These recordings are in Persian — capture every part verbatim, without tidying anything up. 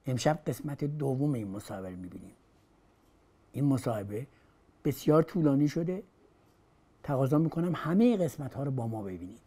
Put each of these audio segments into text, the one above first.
امشب قسمت دوم این مصاحبه رو میبینیم. این مصاحبه بسیار طولانی شده، تقاضا میکنم همه قسمت ها رو با ما ببینید.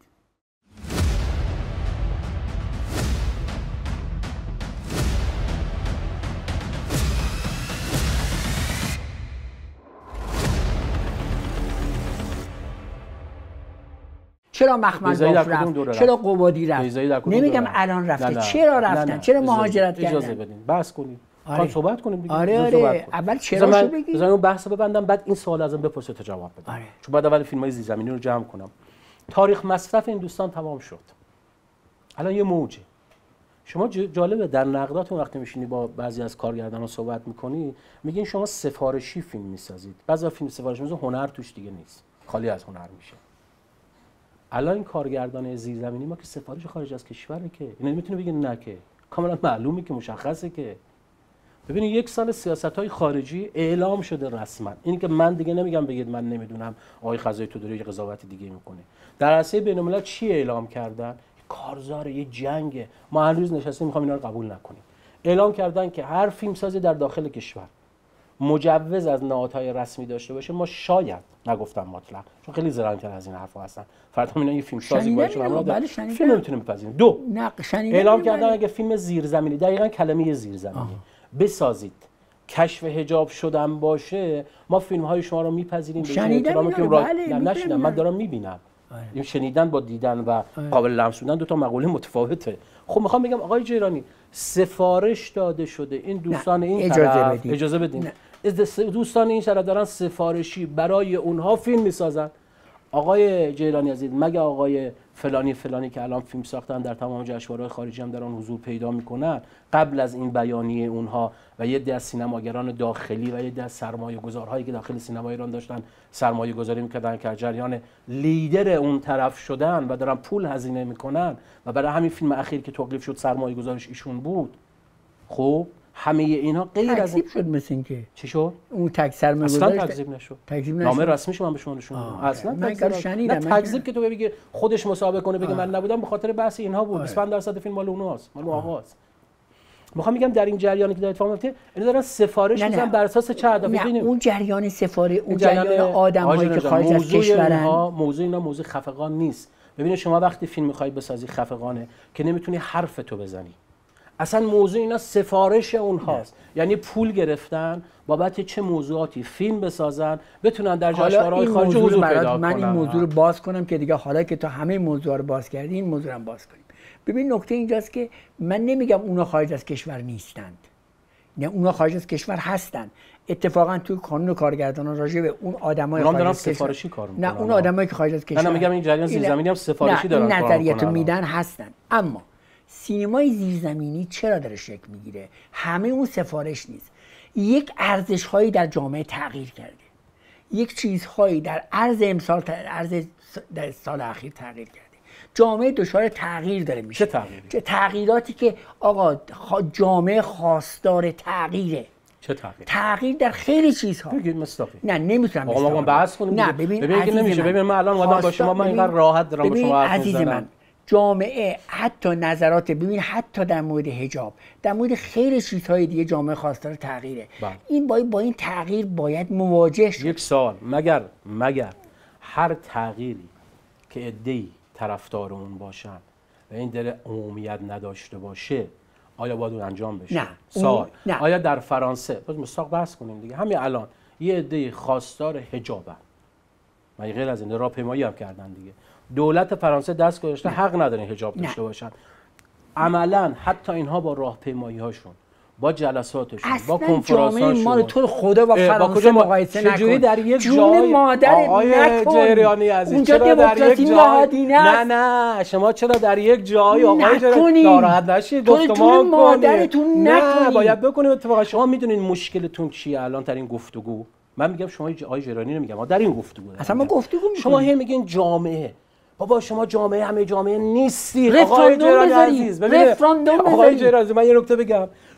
چرا مخمل باف رفت؟ چرا قبادی رفت؟ نمیگم الان رفته، نه نه. چرا رفتن؟ نه نه. چرا مهاجرت کردن؟ اجازه بدین بحث کنیم. آره. صحبت کنیم دیگه. آره آره. اول چرا شو بگی؟ بذار اون بحثو ببندم، بعد این سوال ازم بپرسید تا جواب بدم. آره. چون بعد اول فیلمای زیرزمینی رو جمع کنم. تاریخ مصرف این دوستان تمام شد. الان یه موجه. شما جالبه در نقداتون وقتی میشینی با بعضی از کارگردانا صحبت میکنی، میگین شما سفارشی فیلم میسازید. بعضی فیلم سفارشی میسازن هنر توش دیگه نیست. خالی از هنر میشه. الان این کارگردان زیرزمینی ما که سفارش خارج از کشوره که اینا نمیتونه بگه نه، که کاملا معلومه که مشخصه که ببینید یک سال سیاست‌های خارجی اعلام شده رسما. این که من دیگه نمیگم بگید من نمیدونم آقای خزایی تو داره یه قضاوت دیگه میکنه. در عرصه بین‌الملل چی اعلام کردن؟ کارزار یه جنگه. ما هر روز نشستیم میخوام اینا رو قبول نکنیم. اعلام کردن که هر فیلمسازی در داخل کشور مجوز از نهادهای رسمی داشته باشه. ما شاید نگفتم مطلق، چون خیلی زرنگ‌تر از این حرفا هستن. فردا اینا یه فیلم سازی باشه ما بله فیلم نمیتونیم بپذیریم. دو اعلام کردن اگه فیلم زیرزمینی، دقیقاً کلمه زیرزمینی بسازید، کشف حجاب شدن باشه، ما فیلم های شما رو میپذیریم. شنیدم که بله نشیدم، من دارم میبینم. این شنیدن با دیدن و قابل لمس بودن دو تا مقوله متفاوته. خب میخوام بگم آقای جیرانی سفارش داده شده این دوستان این اجازه طرف بدین. اجازه بدین دوستان این طرف دارن سفارشی برای اونها فیلم میسازن. آقای جیرانی عزیز، مگه آقای فلانی فلانی که الان فیلم ساختن در تمام جشنواره‌های خارجی هم در آن حضور پیدا میکنن، قبل از این بیانیه اونها و یه عده از سینماگران داخلی و یه عده از سرمایه‌گذارهایی که داخل سینما ایران داشتن سرمایه‌گذاری میکردن که جریان لیدر اون طرف شدن و دارن پول هزینه میکنن و برای همین فیلم اخیر که توقیف شد سرمایه‌گذارش ایشون بود. خب همه اینها غیر از این شد، مثل اینکه چی شد؟ اون تک سرمایه‌گذار اصلا تکذیب نشد. تکذیب نشد. نامه رسمیش من به شما نشون دادم. اصلا تکذیب نه تکذیب که تو بگی خودش مسابقه کنه بگه من نبودم، به خاطر بحث اینها بود. بیست و پنج درصد فیلم مال اونهاست، مال آقاست. میخوام میگم در این جریانی که دارید فهم می‌کنید اینا دارن سفارش میزنن بر اساس چه هدفی؟ ببینید اون جریان سفاره، اون جریان آدم‌هایی که خارج از کشورن، موضوع اینا موضوع خفقان نیست. ببینید شما وقتی فیلم می‌خوای بسازی خفقانه که نمیتونی حرف تو بزنی. اصلا موضوع اینا سفارش اونهاست. یعنی پول گرفتن بابت چه موضوعاتی فیلم بسازن بتونن در جشنواره‌های خارجی حضور پیدا کنن. من این موضوع رو باز کنم که دیگه حالا که تو همه موضوعا رو باز کردی این موضوع رو هم باز کنیم. ببین نکته اینجاست که من نمیگم اونا خارج از کشور نیستند. نه اونا خارج از کشور هستن. اتفاقا تو قانون کارگردانان راجع به اون آدمای خارج از کشور سفارشی کار میکنن. نه اون آدمایی که خارج از کشور، من میگم این جریان زیرزمینی هم سفارشی دارن کار میکنن. نظریاتو میدن هستن. اما سینمای زیرزمینی چرا داره شکل میگیره؟ همه اون سفارش نیست. یک ارزش‌هایی در جامعه تغییر کرده. یک چیزهایی در عرض امسال عرض در سال اخیر تغییر کرده. جامعه دچار تغییر داره میشه. چه تغییری؟ چه تغییراتی که آقا جامعه خواستار تغییره. چه تغییر؟ تغییر در خیلی چیزها. بگید مصداقی. نه نمیتونم آقا ما بحث کنیم. نه ببین ببین که نمیشه. ببین من الان اومدم با شما، من اینقدر راحت دارم با شما حرف میزنم. جامعه حتی نظرات، ببین حتی در مورد حجاب، در مورد خیلی چیزهای دیگه جامعه خواستار تغییره. بله. این باید با این تغییر باید مواجه شد. یک سوال، مگر مگر هر تغییری که عده‌ای طرفدار اون باشن و این در عمومیت نداشته باشه آیا باید اون انجام بشه؟ نه. سوال نه. آیا در فرانسه باز مستاق بحث کنیم دیگه، همین الان یه عده‌ای خواستار حجابن و غیر از این راهپیمایی هم کردن دیگه، دولت فرانسه دست گذاشته حق ندارن حجاب داشته باشن. عملا حتی اینها با راهپیمایی هاشون، با جلساتشون، با کنفرانس‌هاشون ما رو تو خدا با فرانسه مقایسه نکن. چجوری در یک جای آقای جریانی عزیز چرا در یک جای نه نه شما چرا در یک جای آقای جریانی ناراحت نشید گفتمان مادرتون نه باید بکنید. اتفاقا شما میدونید مشکلتون چیه الان در این گفتگو؟ من میگم شما آقای جریانی نمیگم، ما در این گفتگو اصلا ما گفتگو میکنیم. شما هی میگین جامعه، بابا شما جامعه همه جامعه نیستی. آقای جیرانی عزیز ببینید، آقای جیرانی من یه نکته بگم،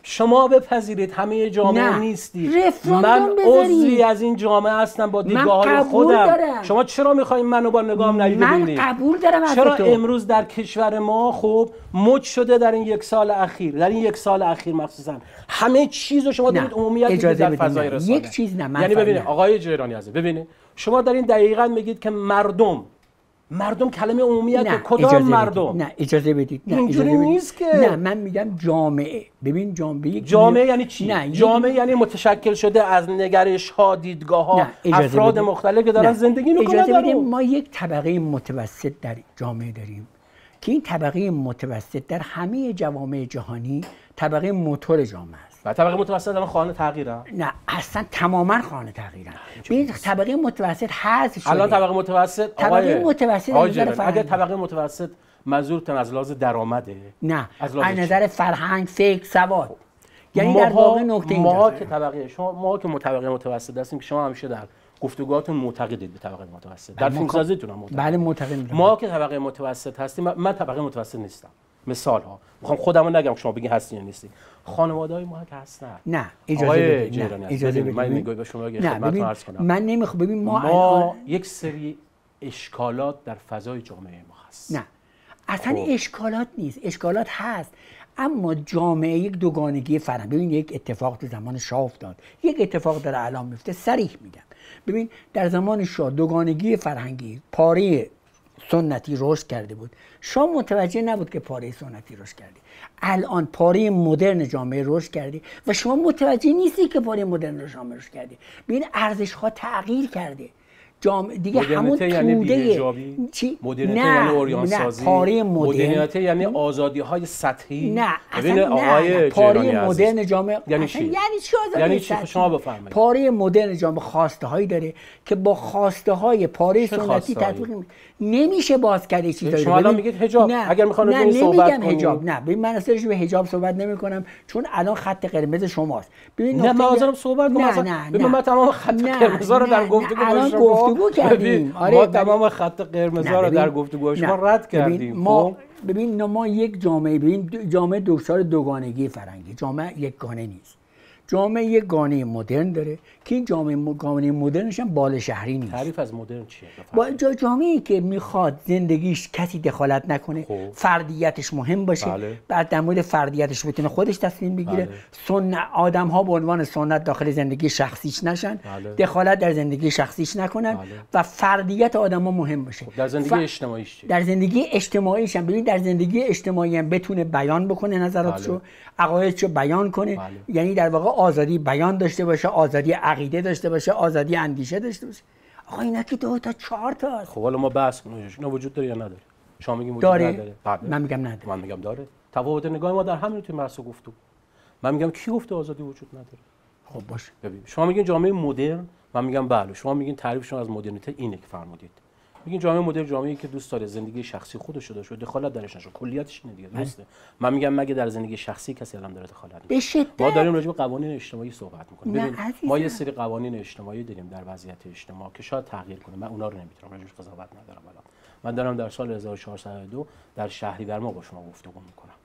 شما بپذیرید همه جامعه نه. نیستید. رفراندوم من بذارید. عضوی از این جامعه هستم با من دیدگاه‌های قبول خودم. دارم. شما چرا میخواین منو با نگام نهی ببینید؟ من قبول دارم از چرا تو. امروز در کشور ما خب مد شده در این یک سال اخیر، در این یک سال اخیر مخصوصا همه چیزو شما نه. دارید عمومیت میدید اجازه در بدید. فضای نه. رسانه. یک چیز نه، من یعنی ببینید فهمیدم. آقای جیرانی عزیز، ببینید شما در این دقیقاً میگید که مردم مردم کلمه عمومیت نه کدام اجازه مردم؟ بدید. نه اجازه بدید. نه اینجوری اجازه بدید. نیست که. نه من میگم جامعه. ببین جامعه جامعه یعنی چی؟ نه جامعه یعنی متشکل شده از نگرش ها، دیدگاه ها، افراد بدید. مختلف که دارن نه. زندگی میکنن. اجازه بدید. ما یک طبقه متوسط در جامعه داریم که این طبقه متوسط در همه جوامع جهانی طبقه موتور جامعه است. و طبقه متوسط الان خانه تغییرن؟ نه اصلا تماما خانه تغییرن. این طبقه متوسط حذف شده. الان طبقه متوسط طبقه متوسط از نظر فرهنگ. اگه طبقه متوسط منظورتون از لحاظ درآمده؟ نه از از نظر فرهنگ، فکر، سواد. یعنی ماها در واقع نکته اینجاست. ما که طبقه شما ما که طبقه متوسط هستیم که شما همیشه در گفتگوهاتون معتقدید به طبقه متوسط، در فیلمسازیتون هم معتقدید. بله معتقدم. ما که طبقه متوسط هستیم، من طبقه متوسط نیستم. مثال ها میخوام خودمو نگم که شما بگین هستین یا نیستین. خانواده‌های ما که هستن. نه اجازه بدید. نه اجازه بدید. من نگاه به شما نه خدمتتون عرض کنم. من نمیخوام ببین ما, ما الان... یک سری اشکالات در فضای جامعه ما هست. نه اصلا خب. اشکالات نیست، اشکالات هست، اما جامعه یک دوگانگی فرهنگ. ببین یک اتفاق تو زمان شاه افتاد، یک اتفاق داره الان میفته، صریح میگم. ببین در زمان شاه دوگانگی فرهنگی، پاره سنتی رشد کرده بود. شاه متوجه نبود که پاره سنتی رشد کرده. الان پاره مدرن جامعه رشد کرده و شما متوجه نیستی که پاره مدرن جامعه رشد کرده. ببین ارزش ها تغییر کرده. جامعه دیگه همون توده چی؟ مدرنیته یعنی اوریان سازی. پاره مدرن. مدرنیته یعنی آزادی های سطحی. نه ببین اصلا آقای نه. پاره مدرن جامعه یعنی چی؟ یعنی چی آزادی یعنی چی؟ سطحی؟ شما بفرمایید. پاره مدرن جامعه خواسته هایی داره که با خواسته های پاره سنتی تطبیق نمیشه باز کرده چیزایی. شما الان میگید حجاب. نه. اگر میخوان نه روی صحبت کنیم حجاب. نه ببین من اصلا به حجاب صحبت نمیکنم چون الان خط قرمز شماست. ببین نه من حاضرم صحبت کنم. نه نه ببین من تمام خط قرمزا رو در گفتگو با شما گفتگو کردیم. ما تمام خط قرمزا رو در گفتگو شما رد کردیم. ما ببین ما یک جامعه ببین جامعه دچار دوگانگی فرهنگی، جامعه یک گانه نیست. جامعه یک گانه مدرن داره که این جامعه گانه مدرنش هم بال شهری نیست. تعریف از مدرن چیه؟ با جامعه‌ای که میخواد زندگیش کسی دخالت نکنه، خوب. فردیتش مهم باشه، بله. بعد در مورد فردیتش بتونه خودش تصمیم بگیره، بله. سنت آدم ها به عنوان سنت داخل زندگی شخصیش نشن، بله. دخالت در زندگی شخصیش نکنن، بله. و فردیت آدم ها مهم باشه. در زندگی ف... اجتماعیش چیه؟ در زندگی اجتماعیش هم ببین در زندگی اجتماعی هم بتونه بیان بکنه نظراتشو، بله. عقایدشو بیان کنه. بله. یعنی در واقع آزادی بیان داشته باشه، آزادی عقیده داشته باشه، آزادی اندیشه داشته باشه. آقا اینا که دو تا چهار تا. خب حالا ما بحث کنیم اینا وجود داره یا نداره؟ شما میگین وجود داره. نداره. بله. من میگم نداره. من میگم داره. تفاوت نگاه ما در همین تو بحث گفتو. من میگم کی گفته آزادی وجود نداره؟ خب باشه. ببین شما میگین جامعه مدرن، من میگم بله. شما میگین تعریف شما از مدرنیته اینه که فرمودید. میگین جامعه مدرن جامعه‌ای که دوست داره زندگی شخصی خودش رو داشته، دخالت درش نشه. کلیتش اینه دیگه، درسته؟ من میگم مگه در زندگی شخصی کسی الان داره دخالت به شدت. ما داریم راجع به قوانین اجتماعی صحبت می‌کنیم. ببین عزیزم. ما یه سری قوانین اجتماعی داریم در وضعیت اجتماع که شاید تغییر کنه. من اونا رو نمیتونم راجعش قضاوت ندارم الان. من دارم در سال هزار و چهارصد و دو در شهریور ما با شما گفتگو می‌کنم.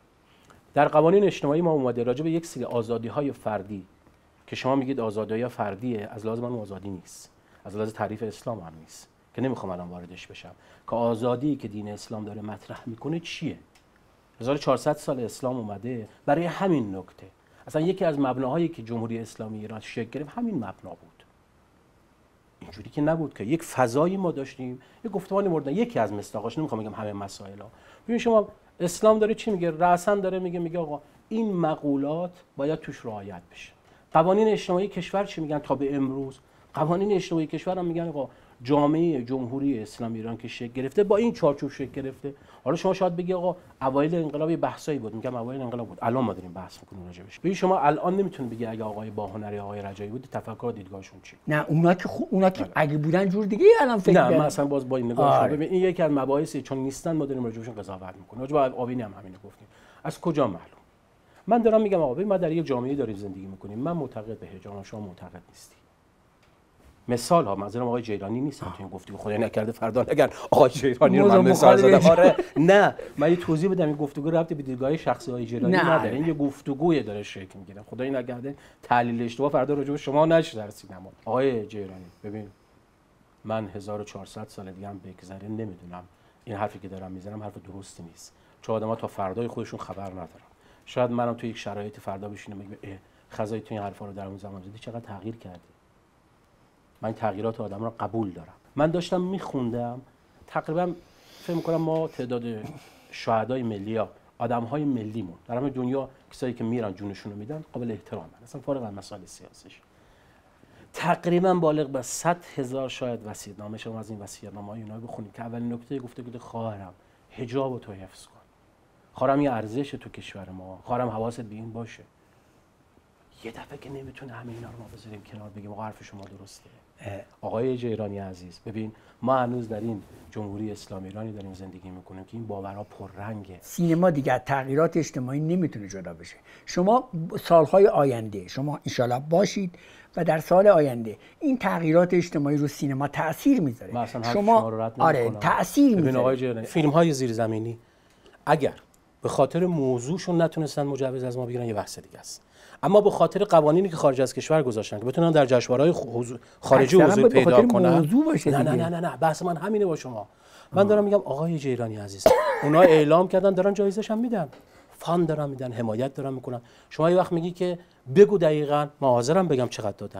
در قوانین اجتماعی ما اومده راجع به یک سری آزادی‌های فردی که شما میگید آزادی‌های فردیه، از لحاظ من آزادی نیست. از لحاظ تعریف اسلام هم نیست. که نمیخوام الان واردش بشم که آزادی که دین اسلام داره مطرح میکنه چیه. هزار و چهارصد سال اسلام اومده برای همین نکته. اصلا یکی از مبناهایی که جمهوری اسلامی ایران شکل گرفت همین مبنا بود. اینجوری که نبود که یک فضایی ما داشتیم، یک گفتمانی مورد یکی از مصداقاش، نمیخوام بگم همه مسائلا. ببین شما اسلام داره چی میگه؟ رأساً داره میگه میگه آقا این مقولات باید توش رعایت بشه. قوانین اجتماعی کشور چی میگن تا به امروز؟ قوانین اجتماعی کشور هم میگن آقا جامعه جمهوری اسلامی ایران که شکل گرفته با این چارچوب شکل گرفته. حالا شما شاید بگی آقا اوایل انقلاب یه بحثایی بود، میگم اوایل انقلاب بود، الان ما داریم بحث میکنیم راجع بهش. ببین شما الان نمیتونید بگی اگه آقای باهنری آقای رجایی بود تفکر و دیدگاهشون چی. نه اونا که خو... اونا که اگه بودن جور دیگه الان فکر نه من اصلا باز با این نگاه آره. ببین این یکی از مباحثی چون نیستن ما داریم راجع بهشون قضاوت میکنیم. راجع به آوینی هم همین گفتیم. از کجا معلوم؟ من دارم میگم آقا ببین ما در یک جامعه داریم زندگی میکنیم. من معتقد به حجاب، شما معتقد نیستی. مثال ها، منظورم آقای جیرانی نیستم تو این گفتگو، خدای نکرده فردا نگن آقای جیرانی رو من مثال زدم. آره نه، من یه توضیح بدم، این گفتگو ربطی به دیدگاه شخصی آقای جیرانی نداره، این یه گفتگویی داره شکل میگیره. خدای نکرده تحلیل اشتباه فردا راجع به شما نشه در سینما. آقای جیرانی ببین، من هزار و چهارصد سال دیگه هم بگذره نمیدونم این حرفی که دارم میزنم حرف درستی نیست، چون آدم‌ها تا فردای خودشون خبر ندارن. شاید منم تو یک شرایط فردا بشینم بگم اه خزای تو این حرفا رو در اون زمان زدی، چقدر تغییر کردی. من تغییرات آدم رو قبول دارم. من داشتم میخوندم تقریبا فکر می‌کنم ما تعداد شهدای ملی ها، آدم‌های ملیمون در همه دنیا، کسایی که میرن جونشون رو میدن، قابل احترامن، اصلا فارغ از مسائل سیاسیش، تقریبا بالغ به صد هزار شاید وصیت‌نامه. شما از این وصیت‌نامه‌های اینا بخونید که اولین نکته گفته بوده خواهرم حجاب تو حفظ کن، خواهرم یه ارزش تو کشور ما، خواهرم حواست به این باشه. یه دفعه که نمیتونه همه اینا رو ما بذاریم کنار بگیم آقا حرف شما درسته. آقای جیرانی عزیز ببین، ما هنوز در این جمهوری اسلامی ایرانی داریم زندگی میکنیم که این باورها پررنگه. سینما دیگه تغییرات اجتماعی نمیتونه جدا بشه. شما سالهای آینده، شما انشالله باشید و در سال آینده این تغییرات اجتماعی رو سینما تاثیر میذاره. شما, شما رو رد آره تاثیر میذاره. آقای جیرانی، فیلم های زیرزمینی اگر به خاطر موضوعشون نتونستن مجوز از ما بگیرن یه بحث دیگه است، اما به خاطر قوانینی که خارج از کشور گذاشتن که بتونن در جشنواره‌های خارجی حضور پیدا کنن، نه نه نه نه نه بحث من همینه با شما. من آه. دارم میگم آقای جیرانی عزیز، اونا اعلام کردن دارن جایزش هم میدن، فان دارن میدن، حمایت دارن میکنن. شما یه وقت میگی که بگو دقیقاً، ما حاضرم بگم چقدر دادن.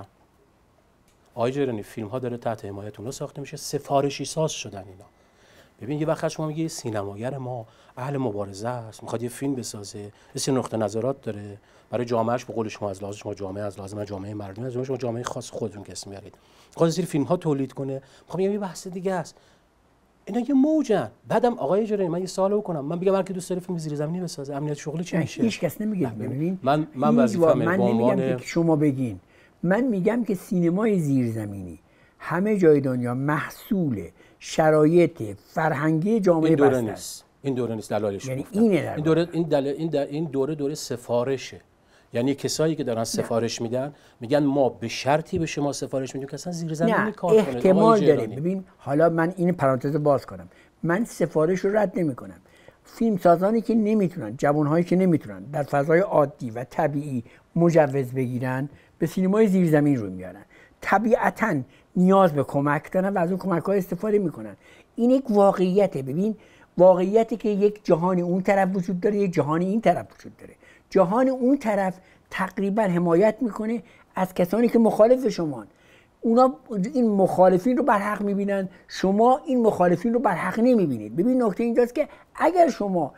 آقای جیرانی فیلم ها داره تحت حمایت اونا ساخته میشه، سفارشی ساز شدن اینا. ببین یه وقت شما میگی سینماگر ما اهل مبارزه است، میخواد یه فیلم بسازه، یه نقطه نظرات داره برای جامعهش، به قول شما از لحاظ شما جامعه، از لحاظ من جامعه مردمی، از شما جامعه خاص خودتون که اسم میارید، میخواد زیر فیلم ها تولید کنه. میخوام یه بحث دیگه است. اینا یه موجن. بعدم آقای جیرانی من یه سوال بکنم، من بگم هر کی دوست داره فیلم زیرزمینی بسازه، امنیت شغلی چی میشه؟ هیچ کس نمیگه. ببینید من من وظیفه‌م به عنوان شما بگین، من میگم که سینمای زیرزمینی همه جای دنیا محصول شرایط فرهنگی جامعه بسته است. این دوره نیست، دلایلش یعنی اینه این دوره این دل... این, دل... این دوره دوره سفارشه. یعنی کسایی که دارن سفارش میدن میگن ما به شرطی به شما سفارش میدیم که اصلا زیرزمینی کار کنه. احتمال داره. ببین حالا من این پرانتز باز کنم، من سفارش رو رد نمیکنم. فیلم سازانی که نمیتونن، جوانهایی که نمیتونن در فضای عادی و طبیعی مجوز بگیرن، به سینمای زیرزمین رو میارن. طبیعتاً نیاز به کمک دارن و از اون کمک‌ها استفاده میکنن. این یک واقعیته. ببین واقعیتی که یک جهان اون طرف وجود داره، یک جهان این طرف وجود داره. جهان اون طرف تقریبا حمایت میکنه از کسانی که مخالف شمان. اونا این مخالفین رو برحق میبینن، شما این مخالفین رو برحق نمیبینید. ببین نکته اینجاست که اگر شما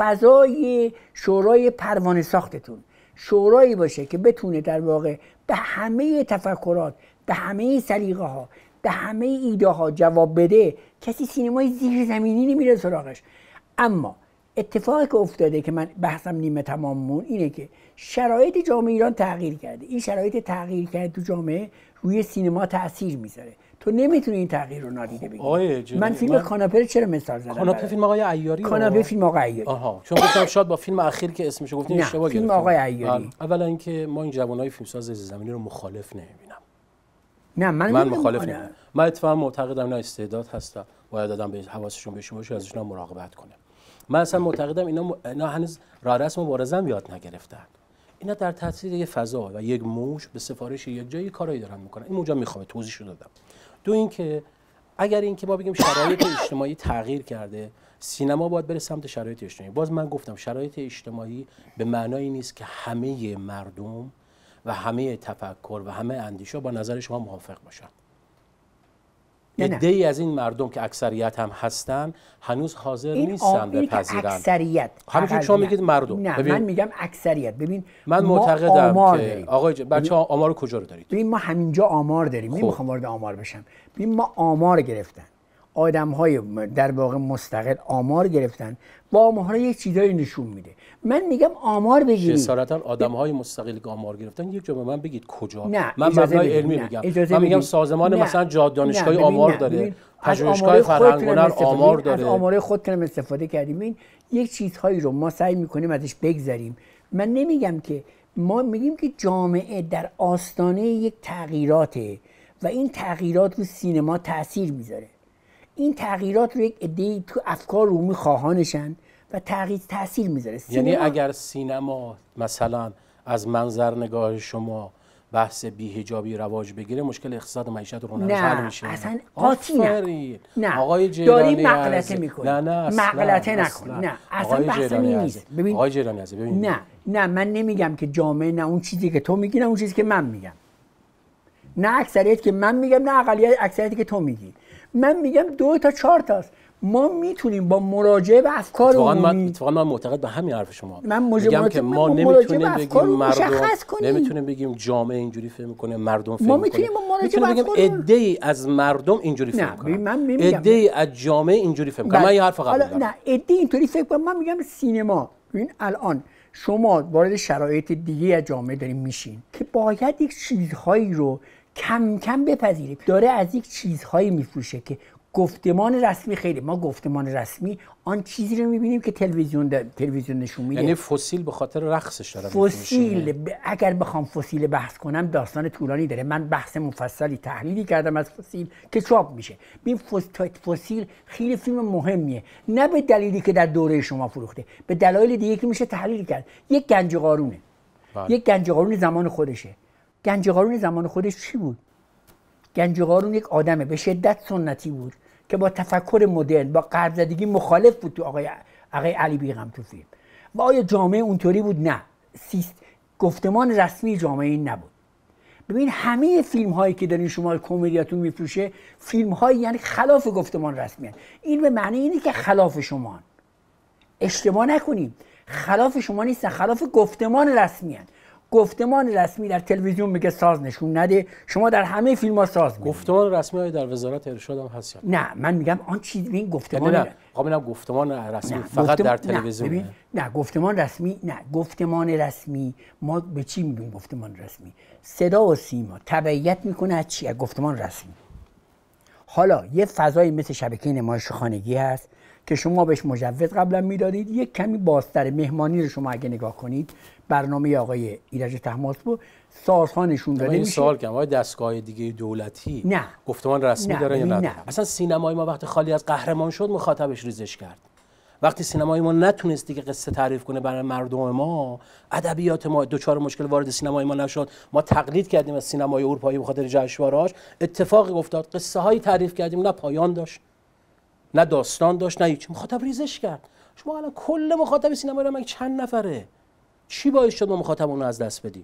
فضای شورای پروانه ساختتون شورایی باشه که بتونه در واقع به همه تفکرات، به همه سلیقه ها، به همه ایده ها جواب بده، کسی سینمای زیرزمینی نمیره سراغش. اما اتفاقی که افتاده که من بحثم نیمه تمام مون اینه که شرایط جامعه ایران تغییر کرده. این شرایط تغییر کرده تو جامعه روی سینما تاثیر میذاره. تو نمیتونی این تغییر رو نادیده بگیری. من فیلم من... کاناپه چرا مثال زدم؟ کاناپه فیلم آقای عیاری. کاناپه فیلم آقای عیاری. آها، چون گفتم شاید با فیلم اخیر که اسمش رو گفتین اشتباه گرفتم. فیلم آقای عیاری. اولا اینکه ما این جوانای فیلمساز زیرزمینی رو مخالف نمیبینم. نه من من مخالف نمیبینم. من اتفاقا معتقدم اینا استعداد هستن، باید آدم به حواسشون بشه باشه، ازشون مراقبت کنه. من اصلا معتقدم اینا اینا هنوز راه رسم مبارزه هم یاد نگرفتن. اینا در تاثیر یک فضا و یک موج به سفارش یک جایی کارایی دارن میکنن. این موجا میخوابه، توضیحشو دادم. دو اینکه اگر اینکه ما بگیم شرایط اجتماعی تغییر کرده، سینما باید بره سمت شرایط اجتماعی. باز من گفتم شرایط اجتماعی به معنای نیست که همه مردم و همه تفکر و همه اندیشه با نظر شما موافق باشن. عده‌ای از این مردم که اکثریت هم هستن هنوز حاضر نیستن بپذیرن. اکثریت همینجور شما میگید مردم. نه ببین. من میگم اکثریت. ببین من معتقدم که آقای بچه ها آمار کجا رو دارید؟ ببین ما همینجا آمار داریم. نمیخوام وارد آمار بشم. ببین ما آمار گرفتن. آدم‌های در واقع مستقل آمار گرفتن. با آمارها یک چیزایی نشون میده. من میگم آمار بگیرید. جسارتا آدم‌های مستقلی که آمار گرفتن یک جا به من بگید کجا؟ نه. من مبنای علمی میگم. من میگم سازمان نه. مثلا جا دانشگاهی آمار داره. پژوهشگاه فرهنگ هنر آمار داره. از آمار خودتون استفاده کردیم. این یک چیزهایی رو ما سعی میکنیم ازش بگذریم. من نمیگم که ما میگیم که جامعه در آستانه یک تغییراته و این تغییرات رو سینما تاثیر میذاره. این تغییرات رو یک عده‌ای تو افکار عمومی خواهانشن و تغییر تاثیر میذاره. یعنی اگر سینما مثلا از منظر نگاه شما بحث بی‌حجابی رواج بگیره، مشکل اقتصاد معیشت رو حل میشه؟ نه اصلا قاطی نکن. نه آقای جیلانی داری مغلطه میکنی. نه نه اصلا مغلطه نکن. نه اصلا بحث نیست. ببین آقای جیلانی عزیز، ببین نه نه من نمیگم که جامعه نه اون چیزی که تو میگی نه اون چیزی که من میگم، نه اکثریت که من میگم نه اقلیت اکثریتی که تو میگی. من میگم دو تا چهار تاست. ما میتونیم با مراجعه به افکار عمومی، اتفاقا من معتقد به همین حرف شما من میگم که ما نمیتونیم بگیم مردم، نمیتونیم بگیم جامعه اینجوری فهم میکنه، مردم فهم ما میتونیم با مراجعه به افکار بگیم عده‌ای از مردم اینجوری فهم میکنن، عده‌ای از جامعه اینجوری فهم میکنن. من یه حرف قبول دارم. نه عده‌ای اینطوری فکر کنن. من میگم سینما، ببین الان شما وارد شرایط دیگه از جامعه دارین میشین که باید یک چیزهایی رو کم کم بپذیریم. داره از یک چیزهایی میفروشه که گفتمان رسمی خیلی، ما گفتمان رسمی آن چیزی رو میبینیم که تلویزیون تلویزیون نشون میده. یعنی فسیل به خاطر رقصش داره. فسیل ب... اگر بخوام فسیل بحث کنم داستان طولانی داره. من بحث مفصلی تحلیلی کردم از فسیل که چاپ میشه. ببین فس... فسیل خیلی فیلم مهمیه، نه به دلیلی که در دوره شما فروخته، به دلایل دیگه که میشه تحلیل کرد. یک گنج قارونه، بله. یک گنج قارون زمان خودشه. گنج قارون زمان خودش چی بود؟ گنج قارون یک آدمه به شدت سنتی بود که با تفکر مدرن، با غرب زدگی مخالف بود تو آقای آقای علی بیغم تو فیلم. و آیا جامعه اونطوری بود؟ نه. سیست گفتمان رسمی جامعه این نبود. ببین همه فیلم هایی که دارین شما کمدیاتون میفروشه، فیلم هایی یعنی خلاف گفتمان رسمی هن. این به معنی اینه که خلاف شما هن. اشتباه نکنیم، خلاف شما نیستن، خلاف گفتمان رسمی هن. گفتمان رسمی در تلویزیون میگه ساز نشون نده، شما در همه فیلم ها ساز میگید. گفتمان رسمی های در وزارت ارشاد هم هست یا نه؟ من میگم آن چیز این گفتمان نه قابل گفتمان رسمی نه. فقط گفتم... در تلویزیون نه. نه گفتمان رسمی نه گفتمان رسمی ما به چی میگیم گفتمان رسمی؟ صدا و سیما تبعیت میکنه از چی؟ از گفتمان رسمی. حالا یه فضایی مثل شبکه نمایش خانگی هست که شما بهش مجوز قبلا میدادید، یک کمی بازتر مهمانی رو شما اگه نگاه کنید، برنامه آقای ایرج طهماسپور سازها نشون داده میشه. سوال کنم آقای دستگاه دیگه دولتی نه گفتمان رسمی داره یا نه؟ اصلا سینمای ما وقتی خالی از قهرمان شد مخاطبش ریزش کرد. وقتی سینمای ما نتونست دیگه قصه تعریف کنه برای مردم ما، ادبیات ما دوچار مشکل وارد سینمای ما نشد، ما تقلید کردیم از سینمای اروپایی به خاطر جشنواره‌اش، اتفاقی افتاد قصه هایی تعریف کردیم نه پایان داشت، نه داستان داشت، نه هیچ، مخاطب ریزش کرد. شما الان کل مخاطب سینمایی رو مگه چند نفره؟ چی باعث شد ما مخاطبمون رو از دست بدیم؟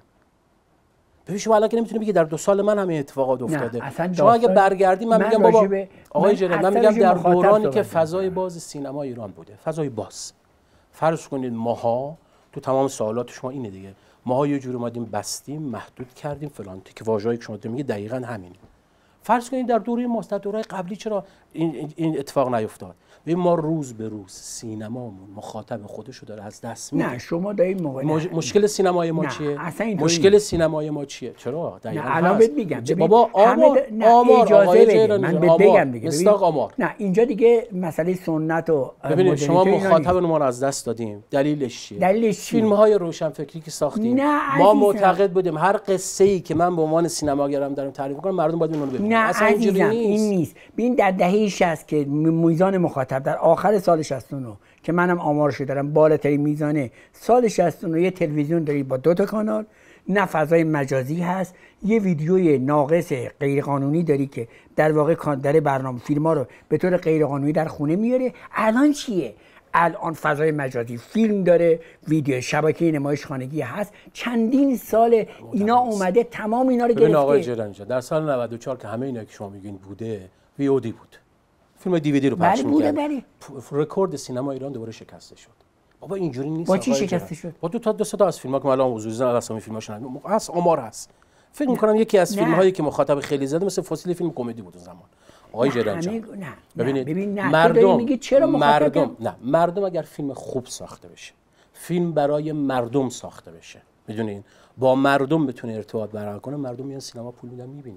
ببین شما الان که نمیتونی بگی در دو سال من همین اتفاقات افتاده. شما اگه برگردی من, من میگم بابا آقای جلال من میگم در دورانی که فضای باز سینما ایران بوده، فضای باز، فرض کنید ماها تو تمام سوالات شما اینه دیگه، ماها یه جوری اومدیم بستیم، محدود کردیم فلان، که واژه‌ای که شما میگی دقیقاً همینه. فرض کنید در دوره ما در دوره قبلی چرا این این اتفاق نیفتاد؟ ببین ما روز به روز سینمامون مخاطب خودشو داره از دست میده. نه شما در این موقع مج... مشکل سینمای ما چیه؟ مشکل سینمای ما چیه؟ چرا؟ دقیقاً الان بهت میگم. بابا آمار نه آمار اجازه بده من بهت بگم دیگه. مستاق آمار. نه اینجا دیگه مسئله سنت و ببینید شما مخاطب ما رو از دست دادیم. دلیلش چیه؟ دلیلش فیلم‌های روشنفکری که ساختیم. ما معتقد بودیم هر قصه‌ای که من به عنوان سینماگرم دارم تعریف می‌کنم مردم باید اون رو ببینن. اصلا اینجوری این نیست. ببین در دهه شصت که میزان مخاطب در آخر سال شصت و نه که منم آمارش دارم بالاترین میزانه، سال شصت و نه یه تلویزیون داری با دو تا کانال، نه فضای مجازی هست، یه ویدیوی ناقص غیرقانونی داری که در واقع داره برنامه فیلم‌ها رو به طور غیرقانونی در خونه میاره. الان چیه؟ الان فضای مجازی فیلم داره، ویدیو شبکه نمایش خانگی هست، چندین سال اینا اومده تمام اینا رو گرفته. ببین آقای جیلانی در سال نود و چهار که همه اینا که شما میگین بوده، وی او دی بود. فیلم دیویدی رو پخش می‌کرد. بله رکورد سینما ایران دوباره شکسته شد. بابا اینجوری نیست. با چی شکسته شد؟ با دو تا دو تا از فیلم‌ها که الان حضور زدن اسامی فیلم‌هاش هست، آمار هست. فکر می‌کنم یکی از فیلم‌هایی که مخاطب خیلی زده مثل فسیل فیلم کمدی بود اون زمان. آقای جیلانی نه ببینید ببین نه مردم میگی چرا مردم نه مردم اگر فیلم خوب ساخته بشه، فیلم برای مردم ساخته بشه، میدونین با مردم بتونه ارتباط برقرار کنه، مردم میان سینما پول میدن میبینن.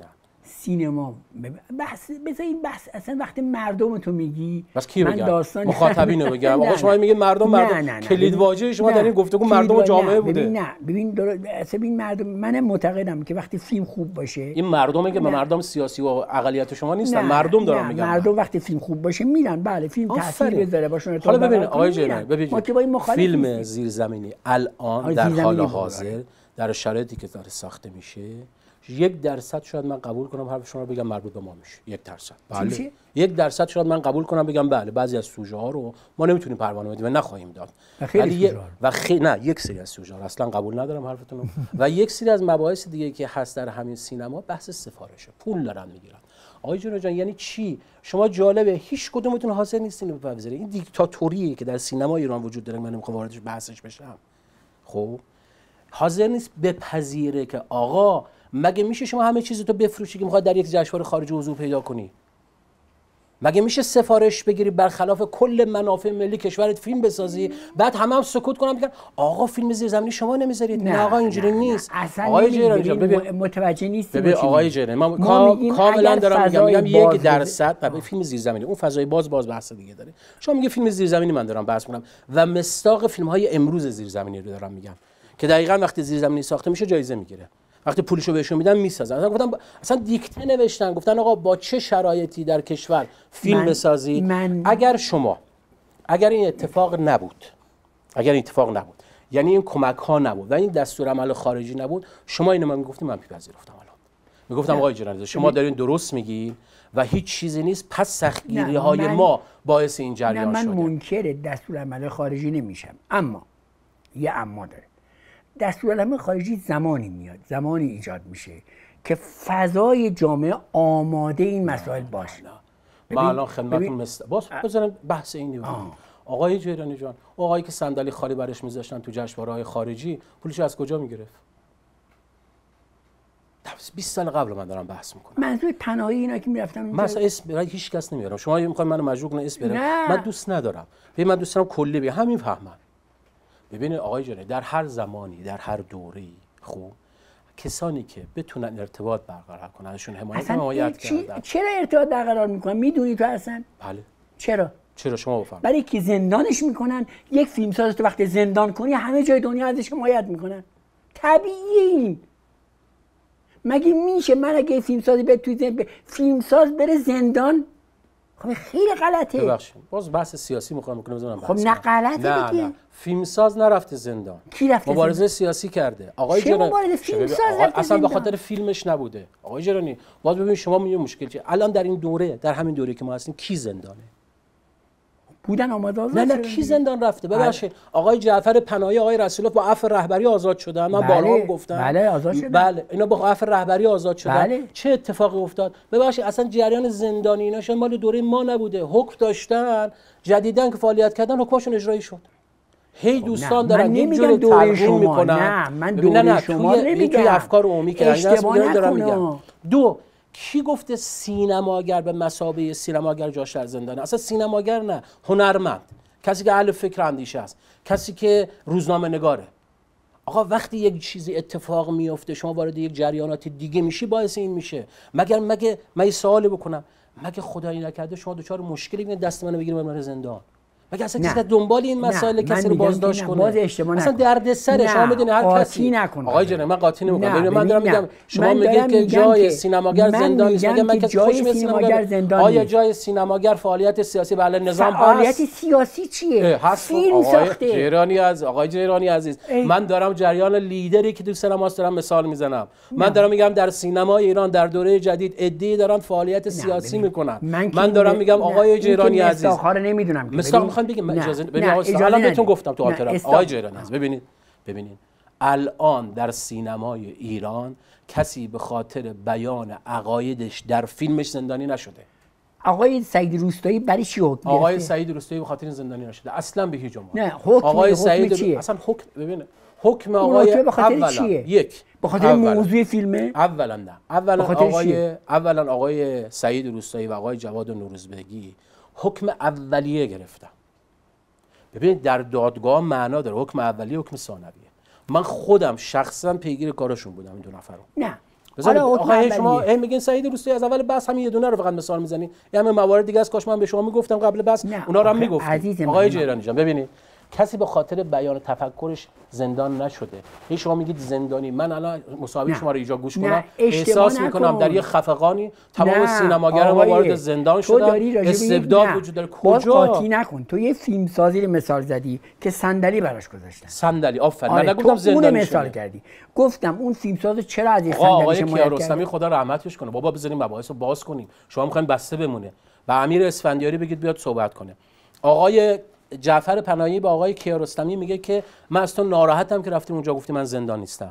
سینما بحث بذار این بحث اصلا وقتی مردم تو میگی بس کی من بگم داستان مخاطبینو بگم آقا شما میگه مردم مردم کلید واژه شما در این گفتگو مردم و جامعه بوده. ببین نه ببین اصلا این مردم من معتقدم که وقتی فیلم خوب باشه این مردمه که به مردم سیاسی و اقلیت شما نیستن، مردم دارم میگم مردم وقتی فیلم خوب باشه میرن بله فیلم تاثیر بذاره باشون. حالا ببین آقای جیرانی ببین فیلم زیرزمینی الان در حال حاضر در شرایطی که داره ساخته میشه یک درصد شاید من قبول کنم حرف شما رو بگم مربوط به ما میشه. یک درصد بله یک درصد شاید من قبول کنم بگم بله بعضی از سوژه ها رو ما نمیتونیم پروانه بدیم و نخواهیم داد ولی و خیلی نه یک سری از سوژه ها اصلا قبول ندارم حرفتون رو و یک سری از مباحث دیگه که هست در همین سینما بحث سفارشه، پول دارن میگیرن. آقای جون جان یعنی چی؟ شما جالبه هیچ کدومتون حاضر نیستین بپذیرید این دیکتاتوریه که در سینما ایران وجود داره. من نمیخوام واردش بحثش بشم. خب حاضر نیست بپذیره که آقا مگه میشه شما همه چیزی تو بفروشی که میخواد در یک جشنواره خارجی حضور پیدا کنی؟ مگه میشه سفارش بگیری برخلاف کل منافع ملی کشورت فیلم بسازی بعد همه هم سکوت کنن بگن آقا فیلم زیرزمینی شما نمیذارید؟ نه آقا اینجوری نیست. آقای جیرانی جان ببین متوجه نیستی. ببین آقای جیرانی من کاملا دارم میگم میگم یک درصد ببین فیلم زیرزمینی اون فضای باز باز بحث دیگه داره. شما میگه فیلم زیرزمینی من دارم بحث میکنم و مصداق فیلم های امروز زیرزمینی رو دارم میگم که دقیقاً وقتی زیرزمینی ساخته میشه جایزه میگیره. وقتی پولشو بهشون میدن میسازن. اصلا گفتن اصلا دیکته نوشتن گفتن آقا با چه شرایطی در کشور فیلم بسازید. من... اگر شما اگر این اتفاق نبود اگر این اتفاق نبود یعنی این کمک ها نبود و این دستور عمل خارجی نبود شما اینو من میگفتم من میپذیرفتم. الان میگفتم آقای جیرانی شما دارین درست میگین و هیچ چیزی نیست پس سختگیری های من... ما باعث این جریان من شده. من منکر دستور عمل خارجی نمیشم اما یه اما داره. دستورالعمل خارجی زمانی میاد زمانی ایجاد میشه که فضای جامعه آماده این مسائل باشه. من الان خدمتتون مثل باز بذارم بحث اینی بگم. آقای جیرانی جان آقایی که صندلی خالی برش میذاشتن تو جشنواره‌های خارجی پولش از کجا میگرفت؟ بیست سال قبل من دارم بحث میکنم. منظور تنهایی اینا که میرفتن من اصلا اسم برای هیچ کس نمیارم. شما میخواید منو مجبور کنید اسم بیارم؟ من دوست ندارم. ببین من دوست دارم کلی بگم همین فهمم. ببینید آقای جیرانی در هر زمانی در هر دوره‌ای خوب کسانی که بتونن ارتباط برقرار کنن ازشون حمایت حمایت کردن. چرا ارتباط برقرار میکنن میدونی تو اصلا؟ بله. چرا؟ چرا شما بفهمید؟ برای که زندانش میکنن. یک فیلمساز تو وقتی زندان کنی همه جای دنیا ازش حمایت میکنن. طبیعیه. مگه میشه من اگه فیلمسازی به توی زندان فیلمساز بره زندان؟ خب خیلی غلطه. ببخشید باز بحث سیاسی میخوام بکنم بزنم. خب نه غلطه دیگه. نه فیلمساز نرفته زندان. کی رفته؟ مبارزه سیاسی کرده. آقای جیرانی مبارزه فیلمساز رفته اصلا به خاطر فیلمش نبوده. آقای جیرانی باز ببین شما میگید مشکل چیه؟ الان در این دوره در همین دوره که ما هستیم کی زندانه؟ بودن آماده آزاد نه نه کی زندان رفته؟ ببخشید آقای جعفر پناهی آقای رسولوف با عفو رهبری آزاد شدن. من بله. بارها گفتم بله آزاد شدن. بله اینا با عفو رهبری آزاد شدن. بله. چه اتفاقی افتاد؟ ببخشید اصلا جریان زندانی اینا مال دوره ما نبوده. حکم داشتن جدیدن که فعالیت کردن حکمشون اجرایی شد. هی دوستان دارن یک جوری تلقین میکنن. نه من دوره نه شما نمیگم. توی افکار عمومی که اشتباه دارم میگم. دو کی گفته سینماگر به مثابه سینماگر جاش در زندانه؟ اصلا سینماگر نه هنرمند، کسی که اهل فکر اندیشه است، کسی که روزنامه نگاره. آقا وقتی یک چیزی اتفاق میفته شما وارد یک جریانات دیگه میشی باعث این میشه. مگر مگه من یه سوالی بکنم مگه خدایی نکرده شما دچار مشکلی ببینید دست منو بگیرید ببرید زندان؟ مگه اصلا کسی دنبال این مسائل کسی رو بازداشت کنه؟ باز اشتباه اصلا دردسره. شما میدونید هر کسی آقای جان من قاطی نمیکنم. من دارم میگم شما میگید که جای سینماگر زندان نیست. مگه من کسی خوش سینماگر زندان آیا جای سینماگر فعالیت سیاسی به علیه نظام هست؟ فعالیت سیاسی چیه؟ فیلم ساخته. جیرانی از آقای جیرانی عزیز من دارم جریان لیدری که تو سینماست دارم مثال میزنم. من دارم میگم در سینمای ایران در دوره جدید عده‌ای دارن فعالیت سیاسی میکنن. من دارم میگم آقای جیرانی عزیز مثال نمیدونم میخوام بگم اجازه ببینید الان بهتون گفتم تو آترام آقای جیرانی عزیز ببینید ببینید الان در سینمای ایران کسی به خاطر بیان عقایدش در فیلمش زندانی نشده. آقای سعید روستایی برای چی حکم گرفته؟ آقای سعید روستایی به خاطر زندانی نشده اصلا به هیچ عنوان. نه حکم آقای حکم سعید چیه؟ اصلا حکم ببینید حکم آقای به خاطر چیه؟ یک به خاطر موضوع فیلمه؟ اولا نه اولا آقای اولا آقای سعید روستایی و آقای جواد نوروزبگی حکم اولیه گرفتن. ببینید در دادگاه معنا داره حکم اولیه حکم ثانویه. من خودم شخصا پیگیر کارشون بودم این دو نفر رو. نه آقا شما هم میگین سعید روستی از اول بحث همین یه دونه رو فقط مثال میزنی، یه همه موارد دیگه از کاش من به شما میگفتم قبل بحث اونا رو هم میگفتم. آقای جیرانی جان ببینید کسی به خاطر بیان تفکرش زندان نشده. هی شما میگید زندانی، من الان مصاحبه شما رو اینجا گوش کنم احساس میکنم در یه خفقانی تمام سینماگران ما وارد زندان شدن، استبداد وجود داره. کجا قاطی نکن، تو یه فیلم سازی رو مثال زدی که صندلی براش گذاشتن. صندلی آفرین. من نگفتم زندانی مثال کردی، گفتم اون فیلم ساز چرا از این صندلی شما کیارستمی خدا رحمتش کنه بابا بذاریم مباحث رو باز کنیم. شما میخواین بسته بمونه و امیر اسفندیاری بگید بیاد صحبت کنه. آقای جعفر پناهی با آقای کیارستمی میگه که من از تو ناراحتم که رفتیم اونجا گفتی من زندان نیستم.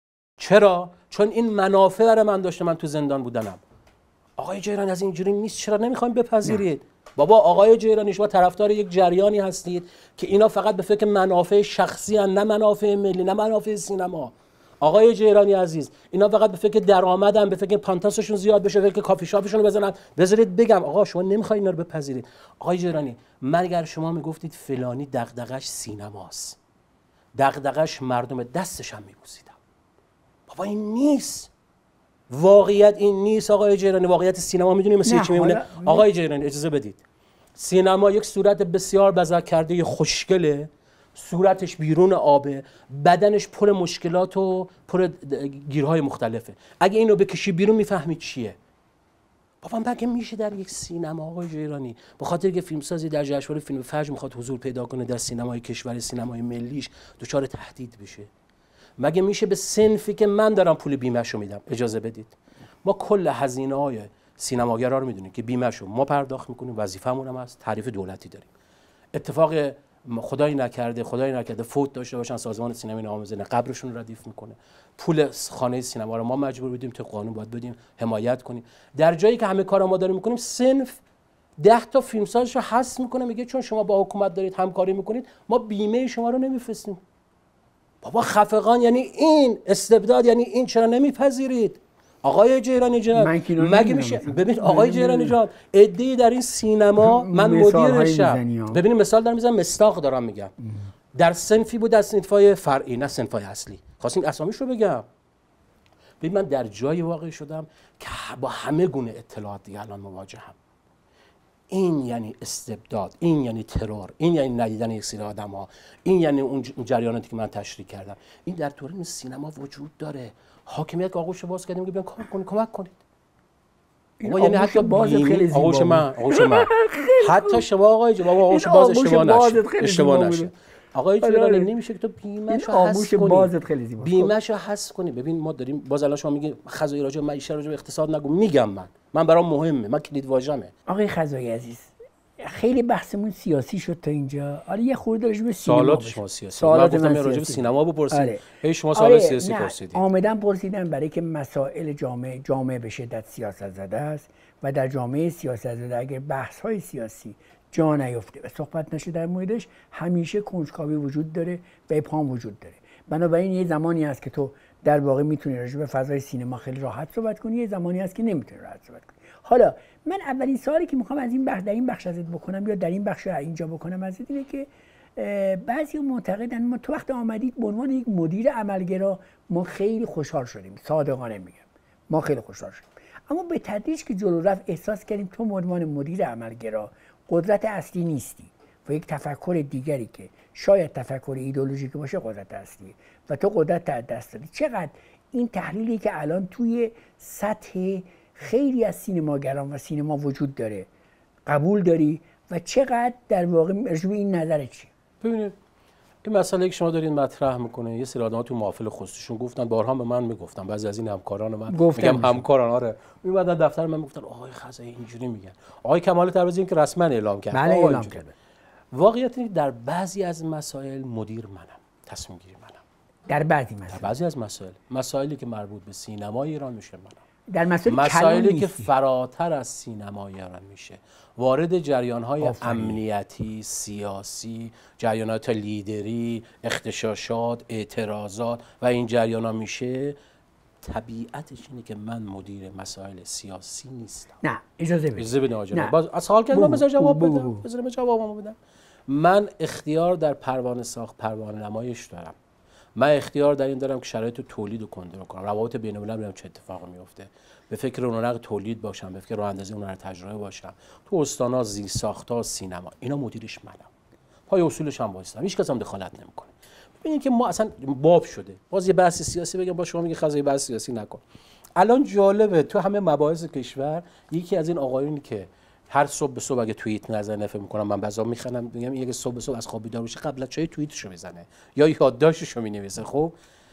چرا؟ چون این منافع برای من داشته، من تو زندان بودنم. آقای جیرانی از اینجوری نیست، چرا نمیخوایم بپذیرید؟ بابا آقای جیرانی شما طرفدار یک جریانی هستید که اینا فقط به فکر منافع شخصی هن، نه منافع ملی، نه منافع سینما. آقای جیرانی عزیز اینا فقط به فکر درآمدن، به فکر پانتاسشون زیاد بشه، به فکر کافی شاپشون رو بزنن. بذارید بگم آقا شما نمیخواید اینا رو بپذیرید. آقای جیرانی من اگر شما میگفتید فلانی دغدغش سینماست، دغدغش مردم، دستش هم میبوسیدم. بابا این نیست، واقعیت این نیست آقای جیرانی. واقعیت سینما میدونید مثل چی میمونه؟ آقای جیرانی اجازه بدید، سینما یک صورت بسیار بزرگ کرده خوشگله، صورتش بیرون آبه، بدنش پر مشکلات و پر گیرهای مختلفه. اگه اینو بکشی بیرون میفهمید چیه. بابا مگه میشه در یک سینما آقای جیرانی به خاطر که فیلمسازی در جشنواره فیلم فجر میخواد حضور پیدا کنه در سینمای کشور، سینمای ملیش دچار تهدید بشه؟ مگه میشه به صنفی که من دارم پول بیمه‌شو میدم؟ اجازه بدید ما کل هزینه‌های سینماگرا رو میدونیم که بیمه‌شو ما پرداخت میکنیم، وظیفه‌مون هم هست، تعریف دولتی داریم. اتفاق خدایی نکرده خدایی نکرده فوت داشته باشن، سازمان سینمای نامزد قبرشون رو ردیف میکنه. پول خانه سینما رو ما مجبور بودیم تو قانون باید بدیم، حمایت کنیم. در جایی که همه کار ما داریم میکنیم صنف ده تا فیلمسازش رو حذف میکنه، میگه چون شما با حکومت دارید همکاری میکنید ما بیمه شما رو نمیفرستیم. بابا خفقان یعنی این استبداد، یعنی این چرا نمیپذیرید؟ آقای جیرانی جان مگه میشه؟ ببین آقای جیرانی جان عده‌ای در این سینما من مدیرشم، ببینید مثال دارم میزنم، مستاق دارم میگم، در صنفی بود، در صنفای فرعی نه صنفای اصلی. خواستین اسامیش رو بگم؟ ببین من در جای واقع شدم که با همه گونه اطلاعات دیگه الان مواجهم. این یعنی استبداد، این یعنی ترور، این یعنی ندیدن یک سری آدم‌ها، این یعنی اون جریاناتی که من تشریح کردم. این در تورین سینما وجود داره. حاکمیت که آغوش باز کردیم که بیان کار کنید، کمک کنید. ما یعنی حتی باز خیلی زیبا آغوش من، آغوش من. حتی شما آقای جواب آغوش باز اشتباه نشه. اشتباه نشه. آقای جیرانی نمیشه که تو بیمه‌شو حذف کنی. بازت خیلی زیبا. بیمه‌شو حذف کنی. ببین ما داریم باز الان شما میگی خزایی راجع به معیشت، راجع به اقتصاد نگو، میگم من. من برام مهمه. من کلید واژمه. آقای خزایی عزیز خیلی بحثمون سیاسی شد تا اینجا. آره یه خورده راجع به سینما سوالات شما سیاسی. سوالات من راجع به سینما بپرسید. آره. هی شما سوال آره. سیاسی پرسیدید. آمدن پرسیدن برای که مسائل جامعه جامعه به شدت سیاست زده است و در جامعه سیاست زده اگر بحث‌های سیاسی جا نیفته و صحبت نشه در موردش همیشه کنجکاوی وجود داره و ابهام وجود داره. بنابراین یه زمانی هست که تو در واقع میتونی راجع به فضای سینما خیلی راحت صحبت کنی، یه زمانی هست که نمیتونی راحت صحبت کنی. حالا من اولین سوالی که میخوام از این بخش در این بخش ازت بکنم یا در این بخش اینجا بکنم ازت اینه که بعضی معتقدن ما تو وقت آمدید به عنوان یک مدیر عملگرا ما خیلی خوشحال شدیم، صادقانه میگم ما خیلی خوشحال شدیم، اما به تدریج که جلو رفت احساس کردیم تو به عنوان مدیر عملگرا قدرت اصلی نیستی و یک تفکر دیگری که شاید تفکر ایدئولوژیکی باشه قدرت اصلیه و تو قدرت از دست دادی. چقدر این تحلیلی که الان توی سطح خیلی از سینماگران و سینما وجود داره قبول داری و چقدر در واقع رجوع این نظرت چیه؟ ببینید این مسئله که شما دارین مطرح میکنه یه سری آدم‌ها تو محافل خصوصیشون گفتن، بارها به من میگفتن، بعضی از این همکاران من میگم همکاران آره میومدن دفتر من میگفتن آقای خزایی اینجوری میگن. آقای کمال تبریزی که رسما اعلام کرد بله اعلام کرده. واقعیت اینه در بعضی از مسائل مدیر منم، تصمیم گیر منم. در بعضی مسائل در بعضی از مسائل مسائلی که مربوط به سینمای ایران میشه منم. در مسائل مسائلی که فراتر از سینمای ایران میشه، وارد جریان‌های امنیتی، سیاسی، جریانات لیدری، اختشاشات، اعتراضات و این جریان‌ها میشه، طبیعتش اینه که من مدیر مسائل سیاسی نیستم. نه اجازه بدید. اجازه بدید آقا. باز از سوال کردم بذار جواب بدم. بذار جوابمو بدم. من اختیار در پروانه ساخت، پروانه نمایش دارم. من اختیار در این دارم که شرایط تولید رو کنترل کنم، روابط بین‌الملل ببینم چه اتفاقی میفته، به فکر رونق تولید باشم، به فکر راه اندازی هنر تجربه باشم، تو استانا، زیرساخت‌ها، سینما، اینا مدیرش منم، پای اصولش هم وایسادم، هیچ کس هم دخالت نمیکنه. ببینید که ما اصلا باب شده باز یه بحث سیاسی بگم، با شما میگه خزای بحث سیاسی نکن. الان جالبه تو همه مباحث کشور یکی از این آقایونی که هر صبح به صبح اگه توییت نزنه فکر می‌کنم من بعضا میخنم میگم یه صبح به صبح از خواب بیدار بشه قبل از چای توییتشو میزنه یا یادداشتشو مینویسه. خب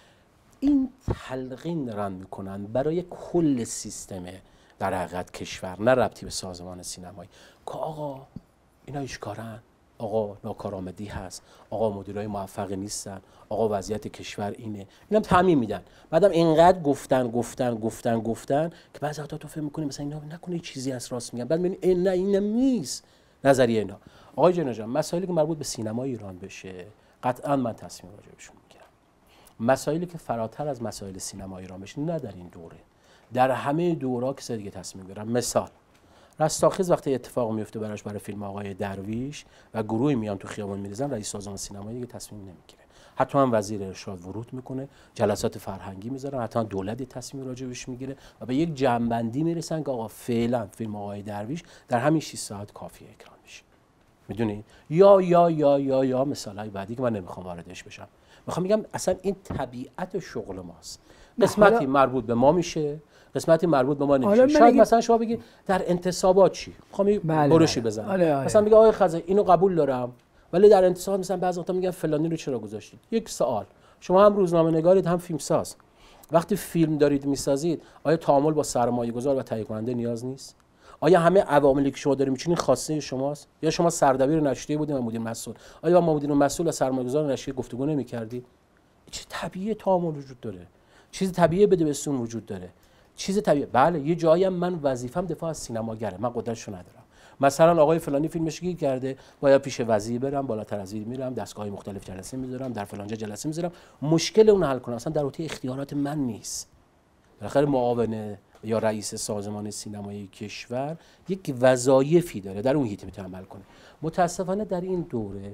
این تلقین دارن میکنن برای کل سیستم در حقیقت کشور، نه ربطی به سازمان سینمایی، که آقا اینا اشکارن، آقا ناکارآمدی هست، آقا مدیرای موفقی نیستن، آقا وضعیت کشور اینه، اینم تعمیم میدن. بعدم اینقدر گفتن گفتن گفتن گفتن که بعضی وقتا تو فکر می‌کنی مثلا اینا نکنه چیزی از راست میگن، بعد می‌بینی این نه اینم نیست نظریه اینا. آقای جنا جان مسائلی که مربوط به سینمای ایران بشه قطعا من تصمیم راجعشون میگیرم. مسائلی که فراتر از مسائل سینمای ایران بشه نه در این دوره، در همه دوره‌ها که دیگه تصمیم میگیرم. مثال رستاخیز وقتی اتفاق میفته براش برای فیلم آقای درویش و گروهی میان تو خیابون میریزن، رئیس سازمان سینمایی دیگه تصمیم نمیگیره، حتما وزیر ارشاد ورود میکنه، جلسات فرهنگی میذارن، حتما دولت تصمیم راجبش میگیره و به یک جنبندی میرسن که آقا فعلا فیلم آقای درویش در همین شش ساعت کافیه اکران میشه. میدونید یا یا یا یا یا مثالای بعدی که من نمیخوام واردش بشم، میخوام میگم اصلا این طبیعت شغل ماست. قسمتی مربوط به ما میشه، قسمتی مربوط به ما نمیشه. شاید مثلا شما بگید در انتصابات چی؟ میخوام برشی بزنم. آله آله. مثلا میگه آقای خزای اینو قبول دارم ولی در انتصاب مثلا بعضی وقتا میگن فلانی رو چرا گذاشتید؟ یک سوال، شما هم روزنامه نگارید هم فیلم ساز، وقتی فیلم دارید میسازید آیا تعامل با سرمایه گذار و تهیه کننده نیاز نیست؟ آیا همه عواملی که شما دارید میچینین خواسته شماست؟ یا شما سردبیر نشریه بودید و مدیر مسئول، آیا با مدیر مسئول و سرمایه گذار نشریه گفتگو نمی‌کردید؟ چه طبیعی تعامل وجود داره، چیز طبیعی بده بهتون وجود داره، چیز طبیعی. بله یه جایی من وظیفه‌ام دفاع از سینماگره، من قدرتشو ندارم. مثلا آقای فلانی فیلمش گیر کرده، باید پیش وزیر برم، بالاتر از این میرم، دستگاه‌های مختلف جلسه میذارم، در فلانجا جلسه میذارم، مشکل اون حل کنم، اصلا در حوزه اختیارات من نیست. بالاخره معاون یا رئیس سازمان سینمایی کشور یک وظایفی داره، در اون هیته میتونه عمل کنه. متاسفانه در این دوره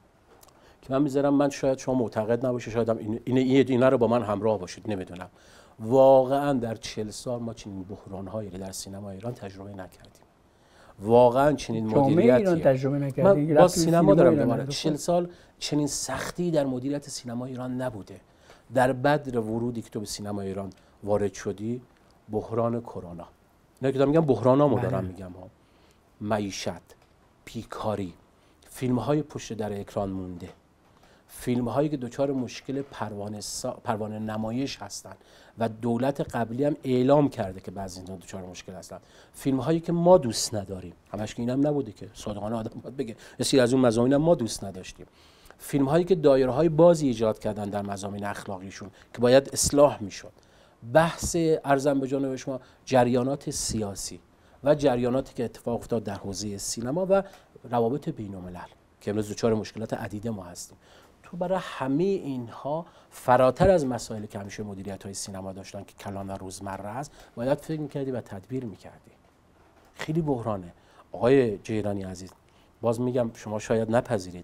که من میذارم، من شاید شما معتقد نباشه، شاید هم این این اینا رو با من همراه باشید، نمیدونم، واقعا در چهل سال ما چنین بحران‌هایی در سینما ایران تجربه نکردیم. واقعا چنین مدیریتی ایران تجربه نکردیم. با سینما دارم میگم، چهل سال چنین سختی در مدیریت سینما ایران نبوده. در بدر ورودی که تو به سینما ایران وارد شدی، بحران کرونا، نه که میگم بحرانامو دارم میگم ها، معیشت، بیکاری، فیلم‌های پشت در اکران مونده، فیلم‌هایی که دچار مشکل پروانه سا... پروانه نمایش هستن و دولت قبلی هم اعلام کرده که بعضی اینا دچار مشکل هستن، فیلم‌هایی که ما دوست نداریم، همش که اینم نبوده که صادقانه آدم باید بگه، یه از اون مضامین ما دوست نداشتیم، فیلم‌هایی که دایره‌های بازی ایجاد کردن در مضامین اخلاقیشون که باید اصلاح می‌شد، بحث ارزم به جانب شما جریانات سیاسی و جریاناتی که اتفاق افتاد در حوزه سینما و روابط بین‌الملل که امروز دچار مشکلات عدیده ما هستیم. تو برای همه اینها فراتر از مسائلی که همیشه مدیریت‌های سینما داشتن که کلان و روزمره است، باید فکر می‌کردی و تدبیر می‌کردی. خیلی بحرانه. آقای جیرانی عزیز، باز میگم شما شاید نپذیرید،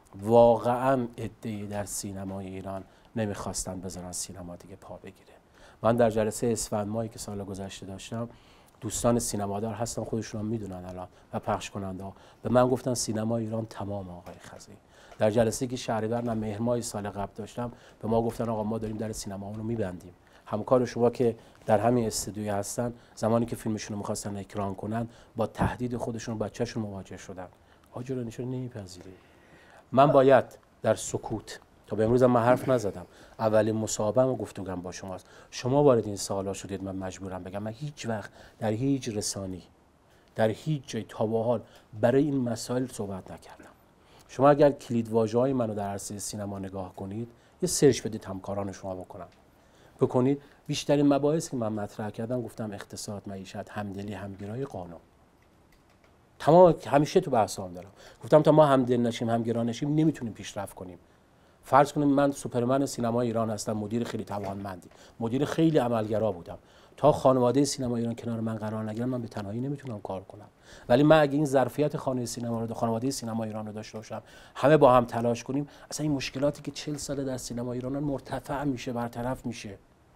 واقعاً عده‌ای در سینمای ایران نمی‌خواستن بذارن سینما دیگه پا بگیره. من در جلسه اسفند ماهی که سال گذشته داشتم، دوستان سینمادار هستن، خودشون هم میدونن الان و پخش کننده ها به من گفتن سینما ایران تمام آقای خزایی. در جلسه که شهریور نه مهر ماه سال قبل داشتم، به ما گفتن آقا ما داریم در سینما رو میبندیم. همکار شما که در همین استودیو هستن، زمانی که فیلمشون رو می‌خواستن اکران کنن با تهدید خودشون بچه‌شون مواجه شدن. آجرانی چرا نمیپذیری؟ من باید در سکوت، تا به امروز من حرف نزدم، اولین مصاحبه‌ام و گفتگوام با شماست، شما وارد این سوالا شدید، من مجبورم بگم من هیچ وقت در هیچ رسانی در هیچ جای تا به حال برای این مسائل صحبت نکردم. شما اگر کلید واژه‌های منو در عرصه سینما نگاه کنید، یه سرچ بدید همکاران شما بکنن بکنید، بیشترین مباحثی که من مطرح کردم گفتم اقتصاد، معیشت، همدلی، همگرایی، قانون. تمام همیشه تو بحثام دارم، گفتم تا ما همدل نشیم، همگرا نشیم، نمیتونیم پیشرفت کنیم. فرض کنیم من سوپرمن سینما ایران هستم، مدیر خیلی توانمندی، مدیر خیلی عملگرا بودم، تا خانواده سینما ایران کنار من قرار نگیرن من به تنهایی نمیتونم کار کنم. ولی من اگه این ظرفیت خانه سینما رو، خانواده سینما ایران رو داشته باشم، همه با هم تلاش کنیم، اصلا این مشکلاتی که چهل ساله در سینما ایران مرتفع میشه، برطرف میشه.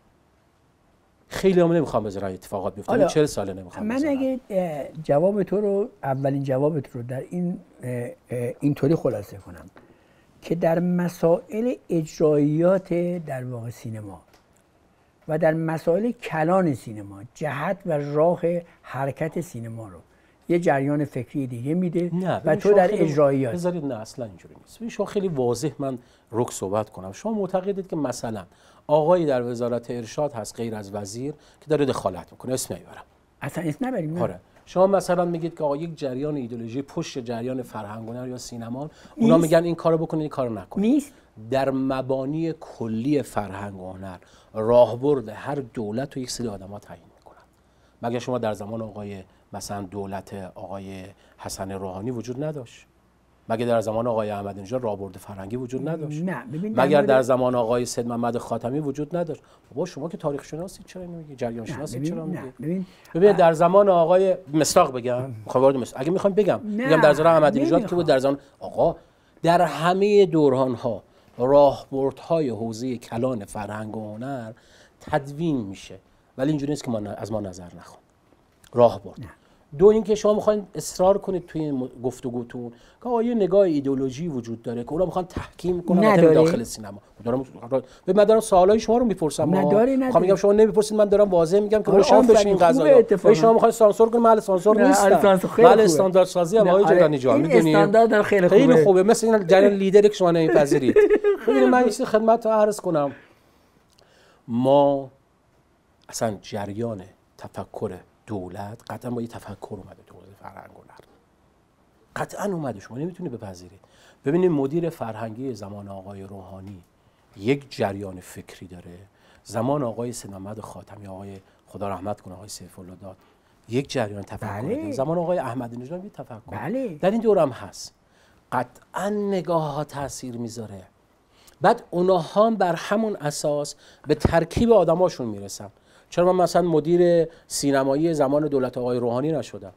خیلی هم نمیخوام بذارن اتفاقات بیفته، من چهل ساله نمیخوام من بذارم. اگه جواب تو رو، اولین جوابت رو در این اینطوری خلاصه کنم که در مسائل اجراییات در واقع سینما و در مسائل کلان سینما، جهت و راه حرکت سینما رو یه جریان فکری دیگه میده و تو در اجراییات بذارید. نه اصلا اینجوری نیست. شما خیلی واضح من رک صحبت کنم. شما معتقدید که مثلا آقایی در وزارت ارشاد هست غیر از وزیر که داره دخالت میکنه، اسم نمیبرم، اصلا اسم نبریم. آره. شما مثلا میگید که آقا یک جریان ایدئولوژی پشت جریان فرهنگ هنر یا سینما، اونا میگن این کارو بکنید این کارو نکنید. نیست. در مبانی کلی فرهنگ و هنر راهبرد هر دولت و یک سری آدم‌ها تعیین میکنن. مگر شما در زمان آقای مثلا دولت آقای حسن روحانی وجود نداشت؟ مگر در زمان آقای احمدی نژاد راهبرد فرهنگی وجود نداشت؟ نه. ببین مگر در زمان آقای سید محمد خاتمی وجود نداشت؟ بابا شما که تاریخ شناسید چرا نمیگید؟ جریان شناسید چرا نمیگید؟ ببین ببین در زمان آقای مصداق بگم، میخوام وارد مصداق، اگه میخوام بگم میگم در زمان احمدی نژاد که بود، در زمان آقا در همه دوران‌ها راهبردهای حوزه کلان فرهنگ و هنر تدوین میشه، ولی اینجوری نیست که ما از ما نظر نخوان. راهبرد. دو اینکه شما میخواین اصرار کنید توی این گفتگوتون که آقا یه نگاه ایدئولوژی وجود داره که اونا میخوان تحکیم کنن داخل سینما. دارم به من دارم سوالای شما رو میپرسم، میخوام میگم شما نمیپرسید، من دارم واضح میگم که روشن بشه این قضايا. شما میخواین سانسور کنید، محل سانسور نیست. محل استاندارد سازی هم آقای جیرانی جان میدونید استاندارد خیلی خوبه. خیلی خوبه، مثل این جریان لیدری که شما نمیپذیرید. ببینید من یه خدمت رو عرض کنم. ما اصلا جریان تفکر دولت قطعا با یه تفکر اومده تو حوزه فرهنگ و هنر، قطعا اومده، شما نمیتونید بپذیرید. ببینید مدیر فرهنگی زمان آقای روحانی یک جریان فکری داره، زمان آقای سید محمد خاتمی، آقای خدا رحمت کنه آقای سیف الله داد یک جریان تفکر داره، زمان آقای احمدی نژاد یک تفکر. بله. در این دورم هست. قطعا نگاه ها تاثیر میذاره. بعد اونها هم بر همون اساس به ترکیب آدماشون میرسن. چرا من مثلا مدیر سینمایی زمان دولت آقای روحانی نشدم؟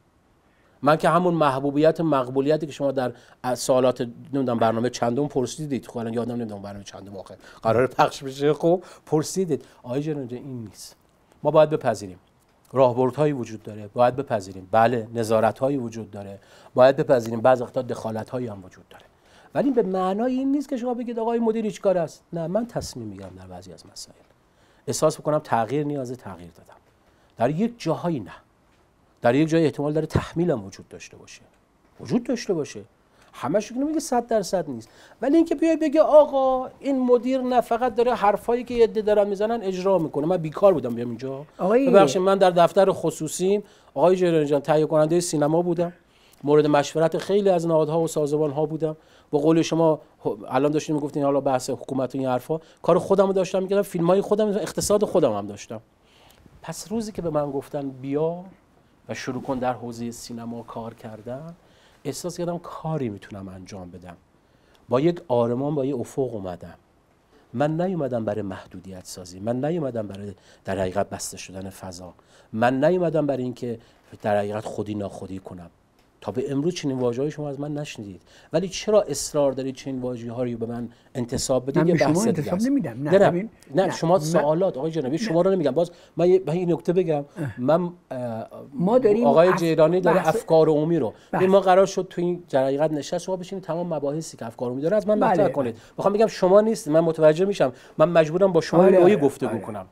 من که همون محبوبیت مقبولیتی که شما در سوالات نمیدونم برنامه چندم پرسیدید، خب الان یادم نمیدونم برنامه چندم آخر قرار پخش بشه، خب پرسیدید آقای جنونجه این نیست. ما باید بپذیریم راهبردهایی وجود داره، باید بپذیریم بله نظارت‌هایی وجود داره، باید بپذیریم بعضی وقتا دخالت‌هایی هم وجود داره، ولی به معنای این نیست که شما بگید آقای مدیر هیچ کار است. نه، من تصمیم میگیرم در بعضی از مسائل احساس بکنم تغییر نیازه، تغییر دادم. در یک جاهایی نه، در یک جای احتمال داره تحمیلم وجود داشته باشه، وجود داشته باشه، همش که نمیگه صد درصد نیست، ولی اینکه بیای بگه آقا این مدیر نه فقط داره حرفایی که یه عده دارن میزنن اجرا میکنه. من بیکار بودم بیام اینجا، ببخشید من در دفتر خصوصیم آقای جیرانی جان تهیه کننده سینما بودم، مورد مشورت خیلی از نهادها و سازمان‌ها بودم. با قول شما الان داشتیم میگفتین حالا بحث حکومت و این حرفا، کار خودمو داشتم میکردم، فیلم‌های خودم، اقتصاد خودم هم داشتم. پس روزی که به من گفتن بیا و شروع کن در حوزه سینما کار کردن، احساس کردم کاری میتونم انجام بدم. با یک آرمان، با یک افق اومدم. من نیومدم برای محدودیت سازی، من نیومدم برای در حقیقت بسته شدن فضا، من نیومدم برای اینکه در حقیقت خودی ناخودی کنم. تا به امروز چنین واژه‌ای شما از من نشنیدید، ولی چرا اصرار دارید چنین واژه‌ها رو به من انتصاب بدید؟ یه بحث دیگه است. نمیدم. نه نه, نه, نه شما سوالات آقای جنابی شما رو نمیگم. باز من این نکته بگم، من ما داریم آقای جیرانی داره افکار عمومی رو، ما قرار شد تو این حقیقت نشست شما بشینید تمام مباحثی که افکار عمومی داره از من مطرح کنید. میخوام بگم شما نیست، من متوجه میشم، من مجبورم با شما نوعی گفتگو کنم.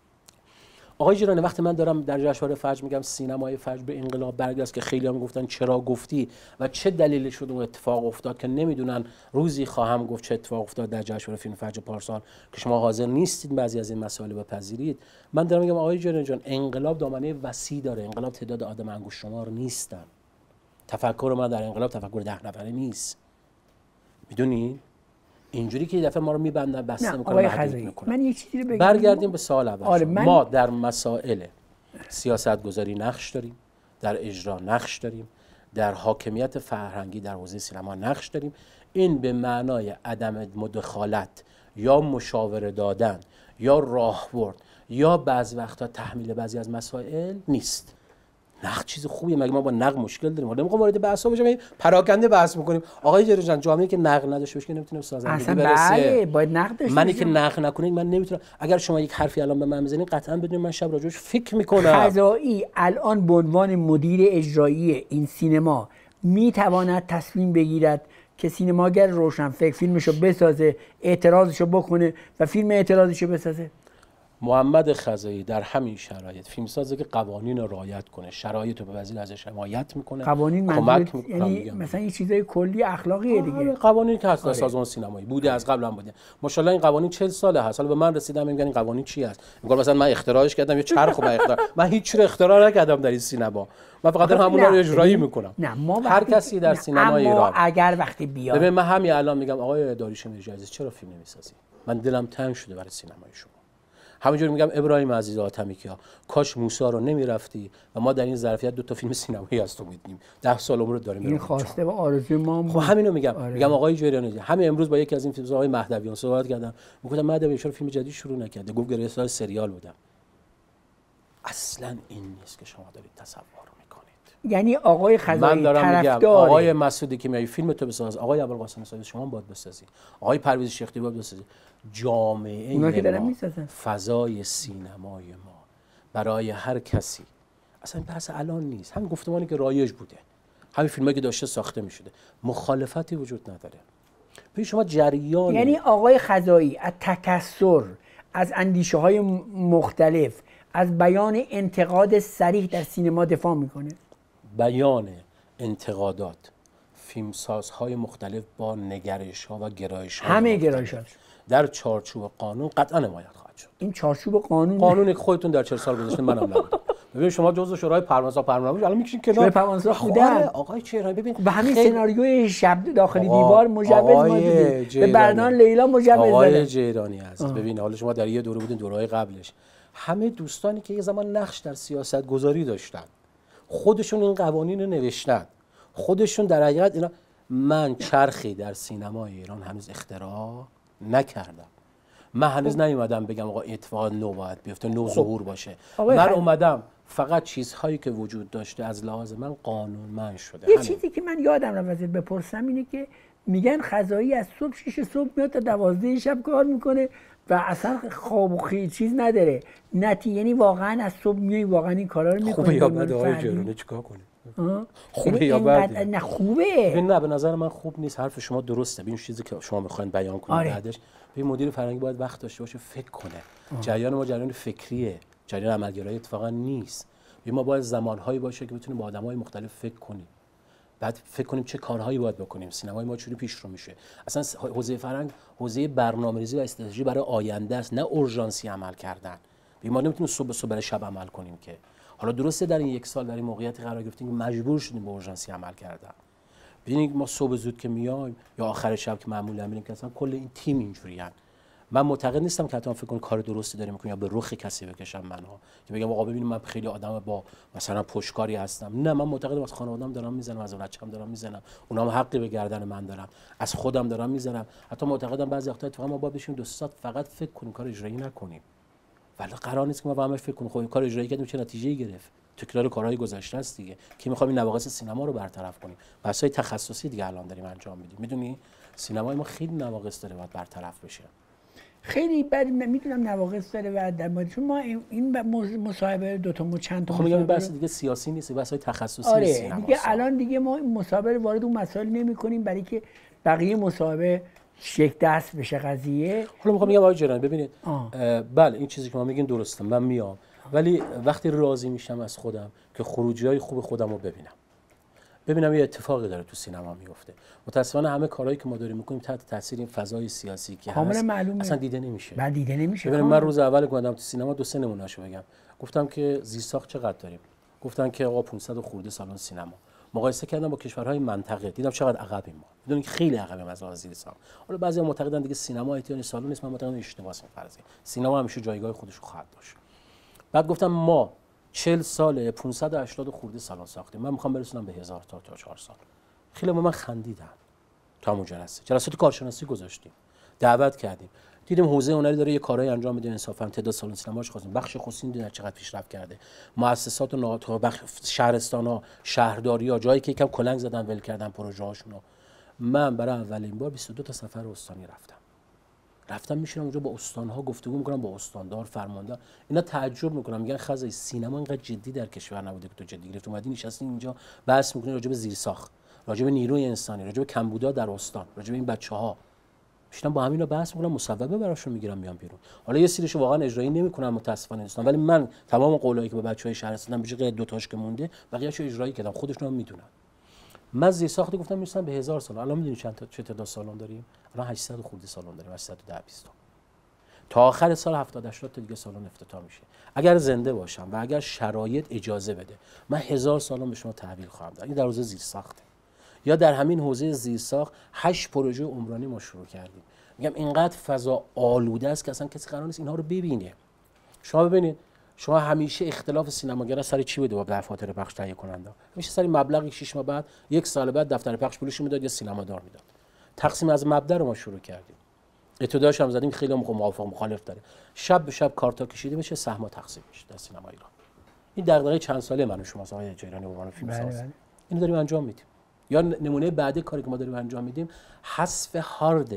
آقای جیرانی وقتی من دارم در جشنواره فجر میگم سینمای فجر به انقلاب برگشت که خیلی هم میگفتن چرا گفتی و چه دلیلی شد اون اتفاق افتاد که نمیدونن، روزی خواهم گفت چه اتفاق افتاد در جشنواره فیلم فجر پارسال که شما حاضر نیستید بعضی از این مسائل بپذیرید. من دارم میگم آقای جیرانی جان انقلاب دامنه وسیع داره، انقلاب تعداد آدم انگشت شمار نیستن. تفکر من در انقلاب تفکر ده نفره نیست. میدونی؟ اینجوری که یه دفعه ما رو میبندن بسته میکنن محدود میکنن. من یه چیزی بگم. برگردیم به سوال اول. آره من... ما در مسائل سیاست گذاری نقش داریم، در اجرا نقش داریم، در حاکمیت فرهنگی در حوزه سینما نقش داریم. این به معنای عدم مداخلت یا مشاوره دادن یا راهبرد یا بعضی وقتا تحمیل بعضی از مسائل نیست. نقد چیز خوبیه، مگه ما با نقد مشکل داریم؟ ما نمیخوام وارد بحثا بشیم، پراکنده بحث میکنیم. آقای جری جان، جامعه که نقد نداشته باشه که نمیتونه سازندگی برسه. بله، باید نقد داشته منی که نقد نکنید من نمیتونم. اگر شما یک حرفی الان به من بزنید قطعا بدونید من شب راجعش فکر میکنم. خزائی الان به عنوان مدیر اجرایی این سینما میتواند تصمیم بگیرد که سینماگر روشنفکر فیلمشو بسازه، اعتراضشو بکنه و فیلم اعتراضشو بسازه؟ محمد خزائی در همین شرایط فیلمسازی که قوانین رو رعایت کنه، شرایط رو به وزیر ازش حمایت میکنه، قوانین کمک میکنه، یعنی مثلا یه چیزای کلی اخلاقیه دیگه. قوانین که هست در سازمان سینمایی بوده، از قبل هم بوده. ماشاءالله این قوانین چهل ساله هست. حالا به من رسیدم میگن این قوانین چی هست؟ میگم مثلا من اختراعش کردم یه چرخ من اختراع من هیچ چیز اختراع نکردم در این سینما. من فقط دارم همون رو اجرایی میکنم. نه ما هر کسی در سینما ایران اگر وقتی بیاد، ببین من همین الان میگم آقای داریوش میرزایی عزیز چرا فیلم نمیسازی؟ من دلم تنگ شده برای سینمای شما. همینجور میگم ابراهیم عزیز آتمیکیا، کاش موسی رو نمیرفتی و ما در این ظرفیت دو تا فیلم سینمایی از تو میدیم. ده سال عمر داریم. این خواسته و آرزوی ما. خب همینو میگم. آره. میگم آقای جریانی، همین امروز با یکی از این فیلمسازهای مهدویان صحبت کردم. میگفتم مهدوی چرا فیلم جدید شروع نکرده؟ گفت گرفتار سریال بودم. اصلا این نیست که شما دارید تصور میکنید. یعنی آقای خزائی من دارم میگم طرفدار آقای مسعودی که میای فیلم تو بساز، آقای ابوالقاسم سایدی شما باید بسازی، آقای پرویز شیختی باید بسازی. جامعه اونا که دارن ما، میسازن. فضای سینمای ما برای هر کسی اصلا بحث الان نیست. همین گفتمانی که رایج بوده، همین فیلمایی که داشته ساخته میشده، مخالفتی وجود نداره. ببین شما جریان، یعنی آقای خزائی از تکثر، از اندیشه های مختلف، از بیان انتقاد صریح در سینما دفاع میکنه. بیان انتقادات فیلمسازهای مختلف با نگرش‌ها و گرایش‌ها، همه گرایش‌ها در چارچوب قانون قطعا حمایت خواهد شد. این چارچوب قانون قانونی که خودتون در چهل سال گذشته منم نبودم. ببین شما جزء شورای پروانزا پروانزا الان میکشین کنار. شورای پروانزا بودن. آقای چهرانی ببین به همین سناریوی شب داخلی دیوار مجوز ما دیدیم. به بردان لیلا مجوز دادن. آقای جیرانی هست. ببین حالا شما در یه دوره بودین، دورهای قبلش همه دوستانی که یه زمان نقش در سیاست گذاری داشتن خودشون این قوانین رو نوشتن، خودشون در حقیقت اینا. من چرخی در سینمای ایران هنوز اختراع نکردم. من هنوز نیومدم بگم آقا اتفاق نو باید بیفته، نو ظهور باشه. من اومدم فقط چیزهایی که وجود داشته از لحاظ من قانونمند شده. یه چیزی که من یادم رفت بپرسم اینه که میگن خزائی از صبح شیش صبح میاد تا دوازده شب کار میکنه و اصلا خواب و خی چیز نداره. نتی یعنی واقعا از صبح میای واقعا این کارا رو میکنه. خوبه یا بده آقای جیرانی چیکار کنه؟ خوبه یا بده؟ نه خوبه. نه به نظر من خوب نیست. حرف شما درسته. ببین چیزی که شما میخواین بیان کنید آره. بعدش ببین مدیر فرهنگی باید وقت داشته باشه فکر کنه. آه. جریان ما جریان فکریه، جریان عملگرایی اتفاقا نیست. ببین ما باید زمانهایی باشه که بتونیم با آدمای مختلف فکر کنیم. بعد فکر کنیم چه کارهایی باید بکنیم. سینمای ما چجوری پیش رو میشه. اصلا حوزه فرهنگ حوزه برنامه‌ریزی و استراتژی برای آینده است، نه اورژانسی عمل کردن. ببین ما نمیتونیم صبح صبح برای شب عمل کنیم که. حالا درسته در این یک سال در این موقعیتی قرار گرفتیم که مجبور شدیم به اورژانسی عمل کردن. ببینید ما صبح زود که میایم یا آخر شب که معمولا میریم که اصلا کل این تیم اینجوریان. من معتقد نیستم که حتما فکر کنم کار درستی داریم میکنیم یا به رخ کسی بکشم منها که بگم آقا ببینید من خیلی آدم با مثلا پشتکاری هستم. نه، من معتقدم از خانواده‌ام دارم میزنم، از بچه‌ام دارم میزنم، اونام حقی به گردن من دارم، از خودم دارم میزنم. حتی معتقدم بعضی وقتا اتفاقا ما باید بشیم دو ساعت فقط فکر کنیم، کار اجرایی نکنیم. ولی قرار نیست که ما با هم فکر کنیم خب کار اجرایی کردیم چه نتیجه‌ای گرفت. تکرار کارهای گذشته است دیگه. که می‌خوام این نواقص سینما رو برطرف کنیم. بحث‌های تخصصی دیگه الان داریم انجام میدیم. میدونی سینمای ما خیلی نواقص داره باید برطرف بشه. خیلی بعد میدونم نواقص داره و در مورد چون ما این مصاحبه دو تا چند تا خب میگم بحث دیگه سیاسی نیست، بحث‌های تخصصی آره سینما. دیگه الان دیگه ما مصاحبه وارد اون مسائل نمی‌کنیم برای که بقیه مصاحبه شک دست بشه قضیه. حالا میخوام بگم آقای جیرانی ببینید بله این چیزی که ما میگین درسته، من میام ولی وقتی راضی میشم از خودم که خروجی‌های خوب خودم رو ببینم ببینم یه اتفاقی داره تو سینما میفته. متأسفانه همه کارهایی که ما داریم میکنیم تحت تاثیر این فضای سیاسی که هست معلومه. اصلا دیده نمیشه. بعد دیده نمیشه. ببینید من روز اول که اومدم تو سینما دو سه نمونهشو بگم. گفتم که زیرساخت چقدر داریم؟ گفتن که آقا پانصد خورده سالن سینما. مقایسه کردم با کشورهای منطقه دیدم چقدر عقبیم ما. میدونید که خیلی عقبیم از لحاظ زیرساخت. حالا بعضیا معتقدن دیگه سینما احتیاج سالن نیست، من معتقدم اشتباهه این فرضیه. سینما همیشه جایگاه خودش رو خواهد داشت. بعد گفتم ما چهل ساله پانصد و هشتاد خورده سالن ساختیم. من میخوام برسونم به هزار تا تا چهار سال. خیلی با من خندیدن. تا همون جلسه جلسات کارشناسی گذاشتیم، دعوت کردیم، دیدیم حوزه هنری داره یه کارهای انجام میده، انصافا تعداد سالن سینماش خواستیم، بخش خصوصی دیدن چقدر پیشرفت کرده، مؤسسات و نهادها، بخش شهرستان‌ها، شهرداری‌ها، جایی که یکم کلنگ زدن ول کردن پروژه هاشونو. من برای اولین بار بیست و دو تا سفر استانی رفتم. رفتم میشینم اونجا با استان‌ها گفتگو میکنم، با استاندار، فرماندار، اینا تعجب میکنن، میگن خزای سینما اینقدر جدی در کشور نبوده که تو جدی گرفت اومدی نشستی اینجا بحث میکنی راجع به زیرساخت، راجع به نیروی انسانی، راجع به کمبودا در استان، راجع به این بچه‌ها. میشینم با همینا بحث میکنم، مصوبه براشون میگیرم میام بیرون. حالا یه سریشو واقعا اجرایی نمیکنم متاسفانه نیستم، ولی من تمام قولایی که به بچهای شهر رسیدم به غیر دو تاش که مونده بقیه‌اشو اجرایی کردم، خودشون هم میدونن. من زیرساخت گفتم میرسم به هزار سالن. الان میدونی چند تا چه تعداد سالن داریم؟ الان هشتصد خورده سالن داریم، هشتصد و ده بیست. تا آخر سال هفتاد هشتاد تا دیگه سالن افتتاح میشه. اگر زنده باشم و اگر شرایط اجازه بده من هزار سالن به شما تحویل خواهم داد. این در حوزه زیرساخته. یا در همین حوزه زیرساخت هشت پروژه عمرانی ما شروع کردیم. میگم اینقدر فضا آلوده است که اصلا کسی قرار نیست اینها رو ببینه. شما ببینید، شما همیشه اختلاف سینماگرا سر چی بوده با دفاتر پخش تهیه کننده؟ همیشه سر مبلغی شش ماه بعد، یک سال بعد دفتر پخش پولش میداد یا سینمادار میداد. تقسیم از مبدا رو ما شروع کردیم. ابتداش هم زدیم، خیلی موافق مخالف داره. شب به شب کارتا کشیده میشه، سهم‌ها تقسیم میشه در سینما ایران. این دغدغه چند ساله من و شما آقای جیرانی به عنوان فیلمساز. اینو داریم انجام میدیم. یا نمونه بعدی کاری که ما داریم انجام میدیم حذف هارد.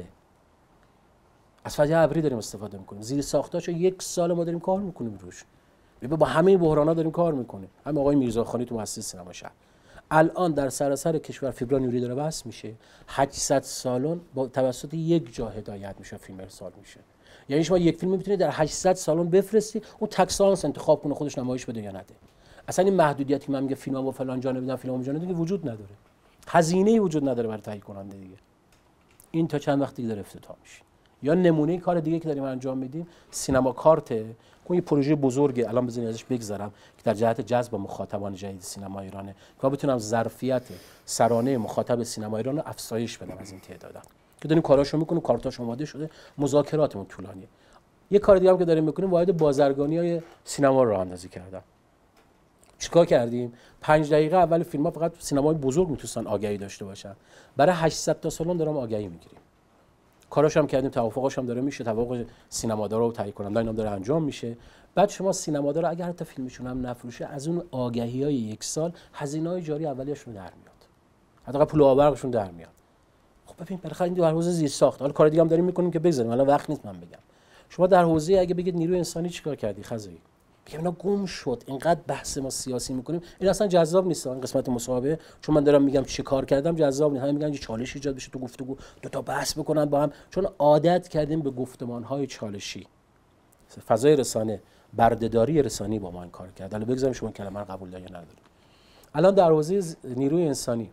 از فضای ابری داریم استفاده میکنیم. زیر ساختاشو یک سال ما داریم کار میکنیم روش. ببین با همه بحرانا داریم کار میکنیم. هم آقای میرزاخانی تو مؤسسه سینما شهر. الان در سراسر کشور فیبر نوری داره بس میشه. هشتصد سالن با توسط یک جا هدایت میشه، فیلم ارسال میشه. یعنی شما یک فیلم میتونید در هشتصد سالن بفرستی، اون تکسانس انتخاب کنه خودش نمایش بده یا نده. اصلا این محدودیتی من میگه فیلمم با فلان جا نمیدن، فیلمم اونجا نمیدن، وجود نداره. هزینه‌ای وجود نداره برای تهیه کننده دیگه. این تا چند وقت دیگه داره افتتاح میشه. یا نمونه کار دیگه که داریم انجام میدیم سینما کارت، اون یه پروژه بزرگه، الان بزنید ازش بگذرم که در جهت جذب مخاطبان جدید سینما ایرانه که بتونم ظرفیت سرانه مخاطب سینما ایران رو افزایش بدم از این تعدادا. که داریم کاراشو میکنیم، کارتاش آماده شده، مذاکراتمون طولانیه. یه کار دیگه هم که داریم میکنیم وارد بازرگانی‌های سینما رو راه‌اندازی کردن. چیکار کردیم؟ پنج دقیقه اول فیلم‌ها فقط سینمای بزرگ میتونن آگهی داشته باشن. برای هشتصد تا سالن دارم آگهی میگیریم. کاراش هم کردیم، توافقاش هم داره میشه، توافق سینمادارا و تهیه کننده اینا داره انجام میشه. بعد شما سینمادارا اگر حتی فیلمشون هم نفروشه، از اون آگهی‌های یک سال هزینه‌های جاری اولیه‌شون در میاد. حداقل پول آورقشون در میاد. خب ببین بالاخره این در حوزه زیر ساخت. حالا کار دیگه هم داریم میکنیم که بگذاریم، الان وقت نیست من بگم. شما در حوزه اگه بگید نیروی انسانی چیکار کردی خزایی؟ میگم اینا گم شد، اینقدر بحث ما سیاسی میکنیم، این اصلا جذاب نیست. این قسمت مصاحبه چون من دارم میگم چی کار کردم جذاب نیست، همین میگن یه چالش ایجاد بشه تو گفتگو، دو تا بحث بکنن با هم، چون عادت کردیم به گفتمان‌های چالشی. فضای رسانه، بردهداری رسانی با ما این کار کرد. حالا بگذاریم شما کلمه رو قبول دارید یا ندارید. الان در حوزه نیروی انسانی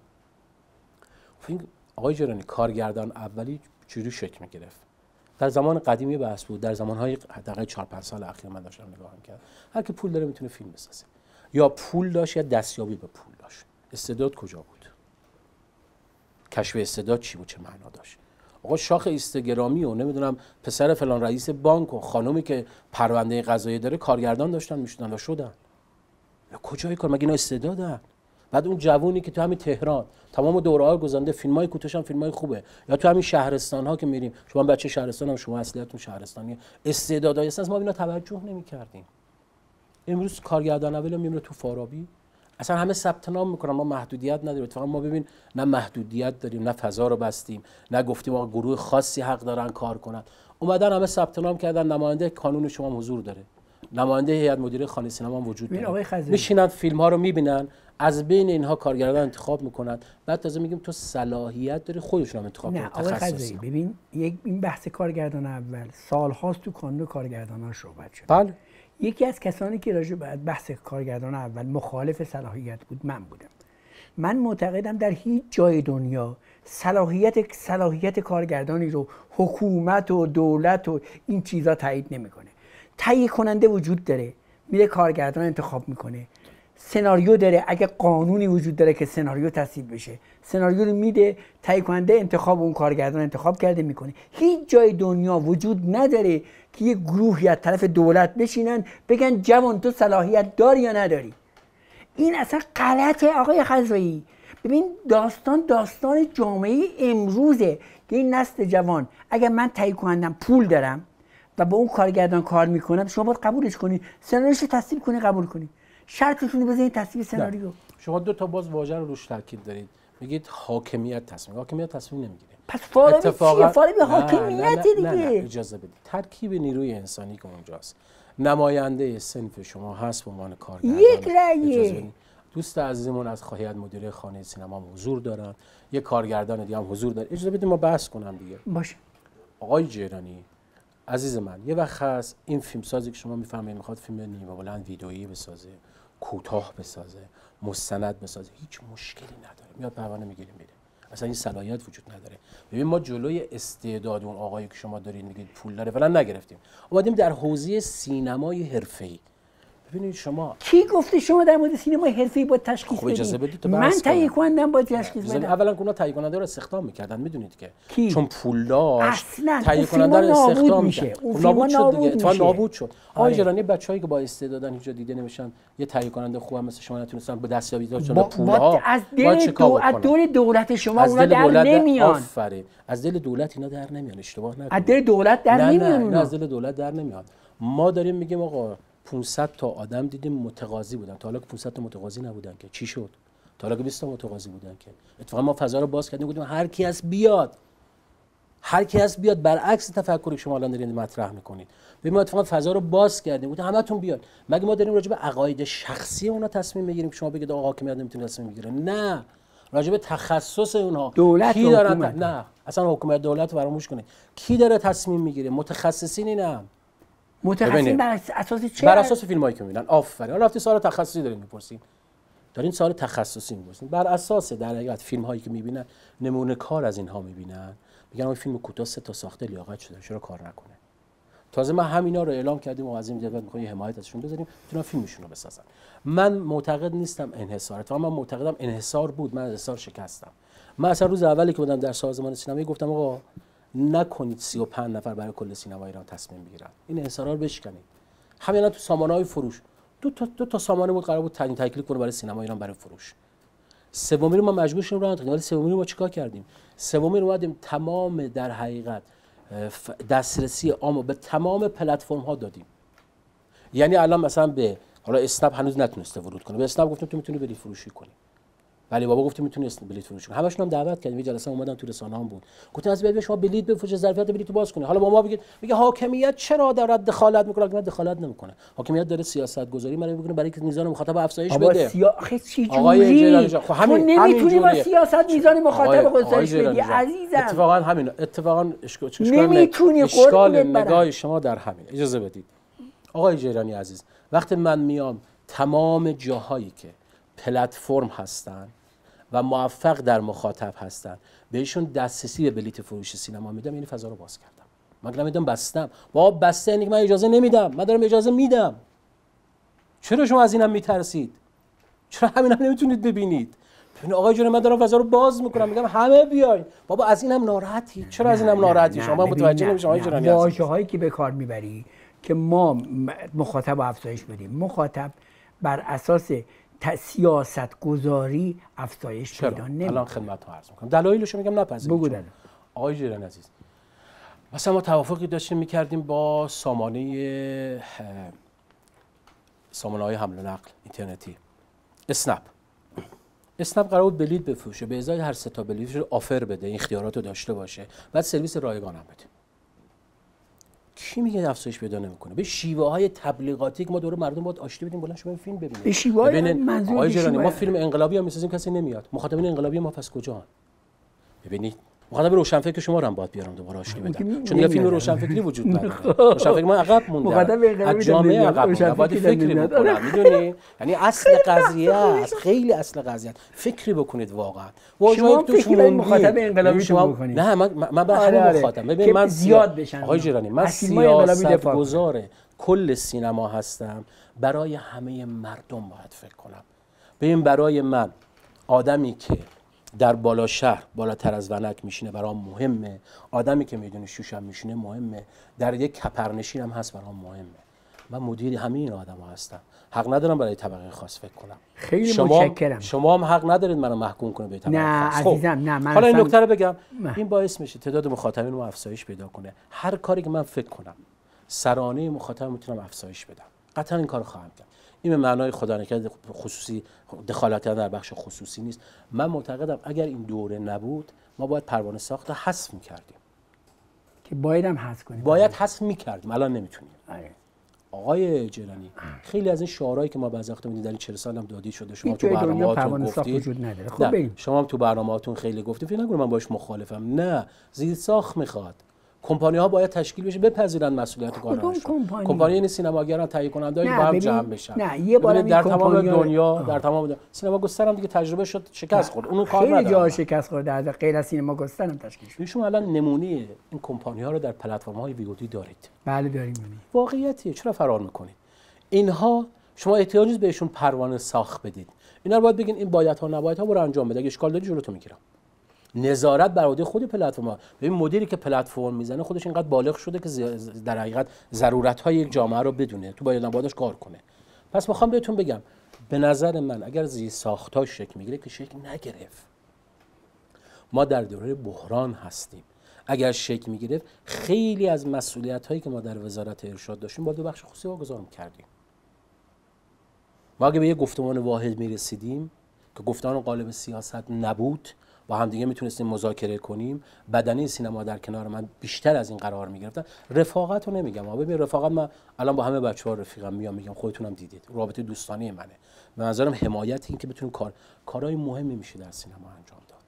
آقای جیرانی کارگردان اولی چجوری شکل می‌گرفت؟ در زمان قدیمی بحث بود، در زمان‌های حداقل چهار پنج سال اخیر من داشتم نگاه می‌کردم. هر کی پول داره میتونه فیلم بسازه. یا پول داشت یا دستیابی به پول داشت. استعداد کجا بود؟ کشف استعداد چی بود، چه معنا داشت؟ آقا شاخ اینستاگرامی و نمیدونم پسر فلان رئیس بانک و خانومی که پرونده قضایی داره کارگردان داشتن میشدن و شدن. یا کجای کار؟ مگه اینا استعدادن؟ بعد اون جوونی که تو همین تهران تمام دوره‌ها گذرونده، فیلمای کوتاهش هم فیلمای خوبه، یا تو همین شهرستان‌ها که میریم، شما بچه شهرستان هم شما اصلیتون شهرستانیه، استعدادای هست ما اینا توجه نمی‌کردیم. امروز کارگردان اول میمونه تو فارابی، اصلا همه ثبت نام میکنن، ما محدودیت نداریم. اتفاقا ما ببین نه محدودیت داریم، نه فضا رو بستیم، نه گفتیم آقا گروه خاصی حق دارن کار کنن. اومدن همه ثبت نام کردن، نماینده کانون شما هم حضور داره، نماینده هیئت مدیره خانه سینما هم وجود داره، میشینن فیلم ها رو میبینن، از بین اینها کارگردان انتخاب میکنن، بعد تازه میگیم تو صلاحیت داری خودشون هم انتخاب کنن. نه آقای خزایی ببین، یک این بحث کارگردان اول سالهاست تو کانون کارگردانان صحبت شد. بله. یکی از کسانی که راجع به بحث کارگردان اول مخالف صلاحیت بود من بودم. من معتقدم در هیچ جای دنیا صلاحیت صلاحیت کارگردانی رو حکومت و دولت و این چیزا تایید نمیکنه. تهیه کننده وجود داره، میره کارگردان انتخاب میکنه، سناریو داره، اگه قانونی وجود داره که سناریو تصویب بشه، سناریو رو میده، تهیه کننده انتخاب اون کارگردان انتخاب کرده میکنه. هیچ جای دنیا وجود نداره که یه گروهی از طرف دولت بشینن بگن جوان تو صلاحیت داری یا نداری. این اصلا غلطه آقای خزایی. ببین داستان داستان جامعه امروزه که این نسل جوان اگر من تهیه کنندم پول دارم و با اون کارگردان کار میکنم شما باید قبولش کنی، سناریوشو تصویب کنی قبول کنی، شرطتون رو بزنید تصویب سناریو. شما دو تا باز واژه رو روش تاکید دارید، میگید حاکمیت تصمیم. حاکمیت تصمیم نمیگیره. پس فارابی چیه؟ فارابی حاکمیت دیگه. نه نه اجازه بدید. ترکیب نیروی انسانی که اونجاست، نماینده صنف شما هست به عنوان کارگردان. یک رأیه. دوست عزیزمون از هیئت مدیره خانه سینما هم حضور دارن، یک کارگردان دیگه هم حضور داره. اجازه بدید ما بحث کنم دیگه. باشه. آقای جیرانی عزیز من، یه وقت هست این فیلمسازی که شما میفهمید میخواد فیلم نیمه بلند ویدئویی بسازه، کوتاه بسازه، مستند بسازه، هیچ مشکلی نداره، میاد پروانه میگیره میره. اصلا این صلاحیت وجود نداره. ببین ما جلوی استعداد اون آقایی که شما دارین میگید پول داره فلان نگرفتیم. اومدیم در حوزه سینمای حرفه‌ای. ببینید شما کی گفته شما در مورد سینما حرفه‌ای با تشخیص بدید؟ اجازه بدید من تهیه کنندم با تشخیص بدم. اولا اونا تهیه کننده رو استخدام میکردن، میدونید که کی؟ چون پول داشت تهیه کننده رو استخدام میشه. نابود شد دیگه. اتفاقا نابود شد. آقای جرانی بچه‌ای که با استعدادن اینجا دیده نمیشن، یه تهیه کننده خوب هم مثل شما نتونستن به دستیابی داشتن به پول‌ها. از دل دو از دور دولت شما اونا در نمیان. آفرین. از دل دولت اینا در نمیان، اشتباه نکنید. از دل دولت در نمیان. نه از دل دولت در نمیان. ما داریم میگیم آقا پانصد تا آدم دیدیم متقاضی بودن، تا حالا که پانصد تا متقاضی نبودن که چی شد؟ تا حالا که بیست تا متقاضی بودن که اتفاقا ما فضا رو باز کردیم، گفتیم هر کی از بیاد، هر کی از بیاد، برعکس تفکری که شما الان دارین مطرح میکنید. ببین ما اتفاقا فضا رو باز کردیم، گفتیم همتون بیاد. مگه ما داریم راجع به عقاید شخصی اونا تصمیم میگیریم که شما بگید آقا حاکمیت نمیتونه تصمیم بگیره؟ نه، راجع به تخصص اونها دولت کی دارن؟ نه اصلا حکومت دولت فراموش کنید. کی داره تصمیم میگیره؟ متخصصین اینم. متخصصین بر اساس چه؟ بر اساس فیلمایی که میبینن. آفرین. حالا رفتی سوال تخصصی دارین میپرسین. دارین سوال تخصصی میپرسین. بر اساس در حقیقت فیلم‌هایی که میبینن، نمونه کار از اینها میبینن، میگن اون فیلم کوتاه سه تا ساخته لیاقت شده، چرا کار نکنه؟ تازه ما همینا رو اعلام کردیم و از این جهت می‌خوایم حمایت ازشون بذاریم، میتونن فیلمشون رو بسازن. من معتقد نیستم انحصار، تو من معتقدم انحصار بود، من انحصار شکستم. من اصلا روز اولی که بودم در سازمان سینمایی گفتم آقا نکنید سی و پنج نفر برای کل سینما ایران تصمیم بگیرن، این انحصارا رو بشکنید. همینا تو سامانه‌های فروش دو تا دو تا سامانه بود قرار بود تعیین تکلیف کنه برای سینما ایران برای فروش. سومی رو ما مجبور شدیم راه انداختیم، ولی سومی رو ما چیکار کردیم؟ سومی رو اومدیم تمام در حقیقت دسترسی عامو به تمام پلتفرم ها دادیم. یعنی الان مثلا به حالا اسنپ هنوز نتونسته ورود کنه، به اسنپ گفتیم تو میتونی بلیط فروشی کنی، ولی بابا گفتیم میتونی بلیط فروشی کنی. همشون هم دعوت کردیم، یه جلسه اومدن تو رسانه‌ام بود، گفتن از بیاد شما بلیط بفروشید، ظرفیت بلیط باز کنید. حالا با ما بگید میگه حاکمیت چرا دارد دخالت میکنه؟ حاکمیت دخالت نمیکنه، حاکمیت داره سیاست گذاری برای میکنه برای اینکه میزان مخاطب افزایش بده. سیا... چی جوری خب همین نمیتونی با سیاست میزان مخاطب افزایش بدی عزیزم. اتفاقا همین اتفاقا اشکال نمیتونی اشکال نگاه شما در همین. اجازه بدید آقای جیرانی عزیز، وقتی من میام تمام جاهایی که پلتفرم هستن و موفق در مخاطب هستن بهشون دسترسی به بلیط فروش سینما میدم، یعنی فضا رو باز کردم. من نمیدونم بستم، با بسته یعنی من اجازه نمیدم، من دارم اجازه میدم. چرا شما از اینم میترسید؟ چرا همینم هم نمیتونید ببینید؟ ببین آقای جون من دارم فضا رو باز میکنم، میگم همه بیاین. بابا از اینم ناراحتی؟ چرا از اینم ناراحتی؟ شما متوجه نمیشید آقای جون. واژه‌هایی که به کار میبری که ما مخاطب افزایش بدیم، مخاطب بر اساس سیاست گذاری افزایش پیدا نمی‌کنه. الان خدمتتون عرض می‌کنم دلایلش میگم نپذیرید. بگو. آقای جیرانی عزیز، مثلا ما توافقی داشتیم می‌کردیم با سامانه سامانه‌های حمل و نقل اینترنتی اسنپ. اسنپ قرار بود بلیط بفروشه، به ازای هر سه تا بلیطش رو آفر بده، این اختیارات رو داشته باشه، بعد سرویس رایگان هم بده. کی میگه افزایش پیدا نمیکنه؟ به شیوه های تبلیغاتی که ما دور مردم باید آشتی بدیم، بلند شما فیلم ببینید. به شیوه های منظور آقای جیرانی ما فیلم انقلابی هم میسازیم کسی نمیاد. مخاطبین انقلابی ما پس کجا؟ ببینید مخاطب روشنفکر شما رو هم باید بیارم دوباره آشتی بدم، چون یه فیلم روشنفکری وجود نداره. روشنفکر ما عقب مونده، مخاطب انقلابی جامعه عقب مونده، باید فکری بکنید. میدونی یعنی اصل قضیه است، خیلی اصل قضیه است. فکری بکنید واقعا. شما فکر مخاطب انقلابی شما بکنید. نه من من به همین مخاطب. ببین من زیاد بشن. آقای جیرانی من سیاست گذار کل سینما هستم، برای همه مردم باید فکر کنم. ببین برای من آدمی که در بالا شهر بالاتر از ونک میشینه برام مهمه، آدمی که میدونه شوشم میشینه مهمه، در یک کپرنشین هم هست برام مهمه. من مدیر همه این آدم‌ها هستم، حق ندارم برای طبقه خاص فکر کنم. خیلی شما متشکرم. شما هم حق ندارید منو محکوم کنید به طبقه نه خاص. عزیزم نه من حالا این اصلا... نکته رو بگم، نه. این باعث میشه تعداد مخاطبین رو افزایش پیدا کنه. هر کاری که من فکر کنم سرانه مخاطب میتونم افزایش بدم، قطعا این کارو خواهم کرد. این به معنای خدا نکرده خصوصی دخالت در بخش خصوصی نیست. من معتقدم اگر این دوره نبود ما باید پروانه ساخت رو حذف می‌کردیم. که باید هم حذف کنیم. باید حذف می‌کردیم، الان نمیتونیم. آره. آقای جیلانی خیلی از این شعارهایی که ما بعضی وقتا می‌دید در چهل سال هم دادی شده، شما هیچ تو جای دنیا برنامه‌هاتون پروانه ساخت گفتید وجود نداره. خب نه، بریم. شما هم تو برنامه‌هاتون خیلی گفتید، فکر نکنید من باش مخالفم. نه، زیرساخت میخواد. کمپانی‌ها باید تشکیل بشه، بپذیرن مسئولیت کارشون. کمپانی؟ کمپانی این سینماگران تهیه کننده‌ای با هم جمع بشن. نه یه بار در تمام دنیا آه. در تمام دنیا سینما گستر هم دیگه تجربه شد، شکست خورد. اونو کار خیلی نداره. جا شکست خورده، از غیر از سینما گستر هم تشکیل شد. شما الان نمونه این کمپانی‌ها رو در پلتفرم‌های وی او دی دارید. بله داریم. واقعیتیه، چرا فرار می‌کنید؟ اینها شما احتیاج نیست بهشون پروانه ساخت بدید. اینا رو باید بگین این بایدها و نبایدها برو انجام بده. اگه اشکال داری جلوتو میگیرم. نظارت بر عهده خود پلتفرم. ببین مدیری که پلتفرم میزنه خودش اینقدر بالغ شده که در حقیقت ضرورت‌های یک جامعه رو بدونه، تو باید نبایدش کار کنه. پس میخوام بهتون بگم به نظر من اگر زیر ساخت‌ها شکل میگیره که شکل نگرفت. ما در دوره بحران هستیم. اگر شکل میگرفت خیلی از مسئولیت‌هایی که ما در وزارت ارشاد داشتیم با دو بخش خصوصی واگذار می‌کردیم. ما اگه به یک گفتمان واحد میرسیدیم که گفتمان قالب سیاست نبود، با هم دیگه میتونستیم مذاکره کنیم، بدنه سینما در کنار من بیشتر از این قرار میگرفتن. رفاقت رو نمیگم، ها ببین رفاقت من الان با همه بچه‌ها رفیقم، میام میگم خودتونم دیدید، رابطه دوستانه منه. به نظرم حمایت این که بتونیم کار کارهای مهمی میشه در سینما انجام داد.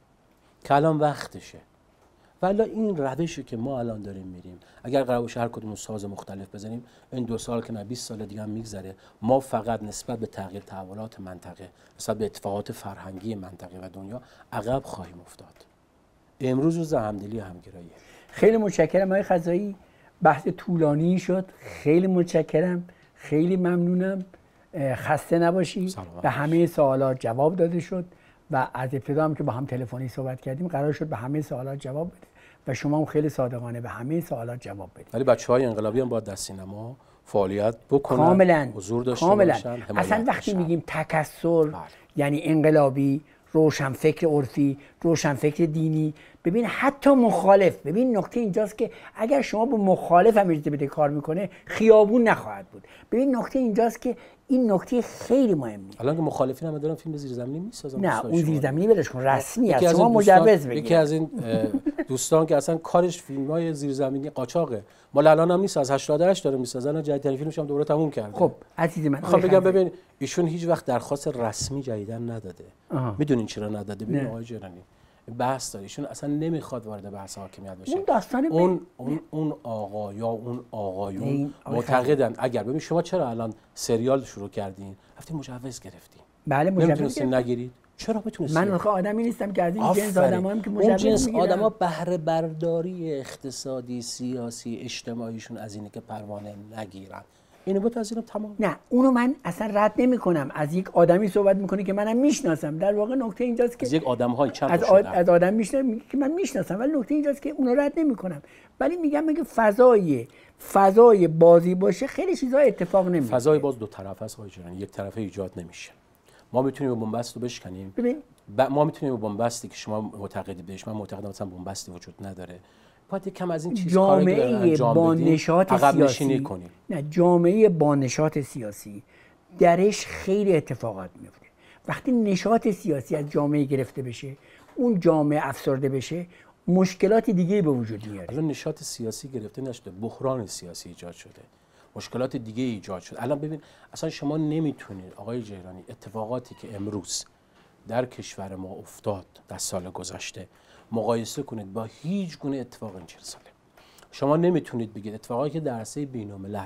که الان وقتشه. والا این روشی که ما الان داریم میریم، اگر قرار باشه هر کدوم ساز مختلف بزنیم، این دو سال که نه بیست سال دیگه هم میگذره، ما فقط نسبت به تغییر تحولات منطقه، نسبت به اتفاقات فرهنگی منطقه و دنیا عقب خواهیم افتاد. امروز روز همدلی و همگراییه. خیلی متشکرم آقای خزایی، بحث طولانی شد. خیلی متشکرم، خیلی ممنونم. خسته نباشی. به همه سوالات جواب داده شد و از ابتدا هم که با هم تلفنی صحبت کردیم قرار شد به همه سوالات جواب بده و شما هم خیلی صادقانه به همه سوالات جواب بدید. ولی بچه‌های انقلابی هم باید در سینما فعالیت بکنن، کاملا حضور داشته کاملا. باشن، حمایت اصلا وقتی باشن. میگیم تکثر بله. یعنی انقلابی، روشنفکر عرفی، روشنفکر دینی، ببین حتی مخالف، ببین نکته اینجاست که اگر شما با مخالف هم اجازه بده کار میکنه خیابون نخواهد بود. ببین نکته اینجاست که این نکته خیلی مهمه. الان که مخالفین هم دارن فیلم زیرزمینی میسازن. نه اون زیرزمینی ولش کن، رسمی است. است، شما مجوز بگیرید. یکی از این دوستان که اصلا کارش فیلم‌های زیرزمینی قاچاقه، مال الان هم نیست، از هشتاد و هشت داره میسازن، جدیدترین فیلمش هم دوباره تموم کرده. خب عزیز من میخوام بگم ببین ایشون هیچ وقت درخواست رسمی جدیدن نداده. میدونین چرا نداده؟ ببین آقای جیلانی بحث داره، ایشون اصلا نمیخواد وارد بحث حاکمیت بشه. اون داستان اون اون اون آقا یا اون آقایون معتقدن اگر ببین شما چرا الان سریال شروع کردین؟ رفتین مجوز گرفتین. بله مجوز نمیتونستین نگیرید. چرا بتونستین؟ من آخه آدمی نیستم که از این جنس آدمام که مجوز اون جنس میگیرن. آدما بهره برداری اقتصادی، سیاسی، اجتماعیشون از اینه که پروانه نگیرن. اینو بپذیرم تمام. نه اونو من اصلا رد نمی کنم. از یک آدمی صحبت میکنه که منم میشناسم. در واقع نکته اینجاست که از یک آدم‌های چند از, آد... از آدم میشناسم که من میشناسم، ولی نکته اینجاست که اونو رد نمی کنم. ولی میگم اگه فضای فضای بازی باشه خیلی چیزا اتفاق نمیفته. فضای باز دو طرفه است آقای جیلانی، یک طرفه ایجاد نمیشه. ما میتونیم بنبست رو بشکنیم. ببین ب... ما میتونیم بنبستی که شما معتقدید بهش، من معتقدم مثلا بنبستی وجود نداره. باید کم از این چیز جامعه با نشاط سیاسی کنیم. نه جامعه با نشاط سیاسی درش خیلی اتفاقات میفته. وقتی نشاط سیاسی از جامعه گرفته بشه، اون جامعه افسرده بشه، مشکلات دیگه به وجود میاره. الان نشاط سیاسی گرفته نشده، بحران سیاسی ایجاد شده، مشکلات دیگه ایجاد شده. الان ببین اصلا شما نمیتونید آقای جیلانی اتفاقاتی که امروز در کشور ما افتاد در سال گذشته مقایسه کنید با هیچ گونه اتفاق این چهل ساله. شما نمیتونید بگید اتفاقاتی که در عرصه بین‌الملل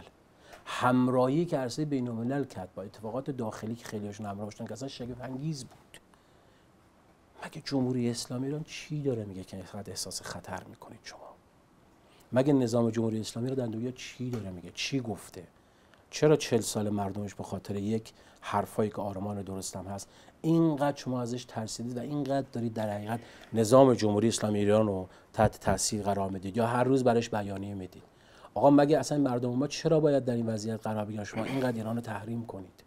همراهی که عرصه بین‌الملل کرد با اتفاقات داخلی که خیلی‌هاشون همراه داشتن که اصلا شگفت انگیز بود. مگه جمهوری اسلامی ایران چی داره میگه که اینقدر احساس خطر میکنید شما؟ مگه نظام جمهوری اسلامی رو در دنیا چی داره میگه؟ چی گفته؟ چرا چهل سال مردمش به خاطر یک حرفایی که آرمان درست هم هست اینقدر شما ازش ترسیدید و اینقدر دارید در حقیقت نظام جمهوری اسلامی ایران رو تحت تاثیر قرار میدید یا هر روز برش بیانیه میدید؟ آقا مگه اصلا مردم ما چرا باید در این وضعیت قرار بگیرن؟ شما اینقدر ایران رو تحریم کنید،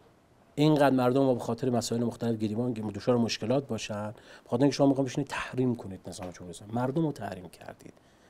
اینقدر مردم ما به خاطر مسائل مختلف گریبان که دچار مشکلات باشن، به خاطر اینکه شما میخواید بشینید تحریم کنید نظام جمهوری اسلامی، مردم رو تحریم کردید.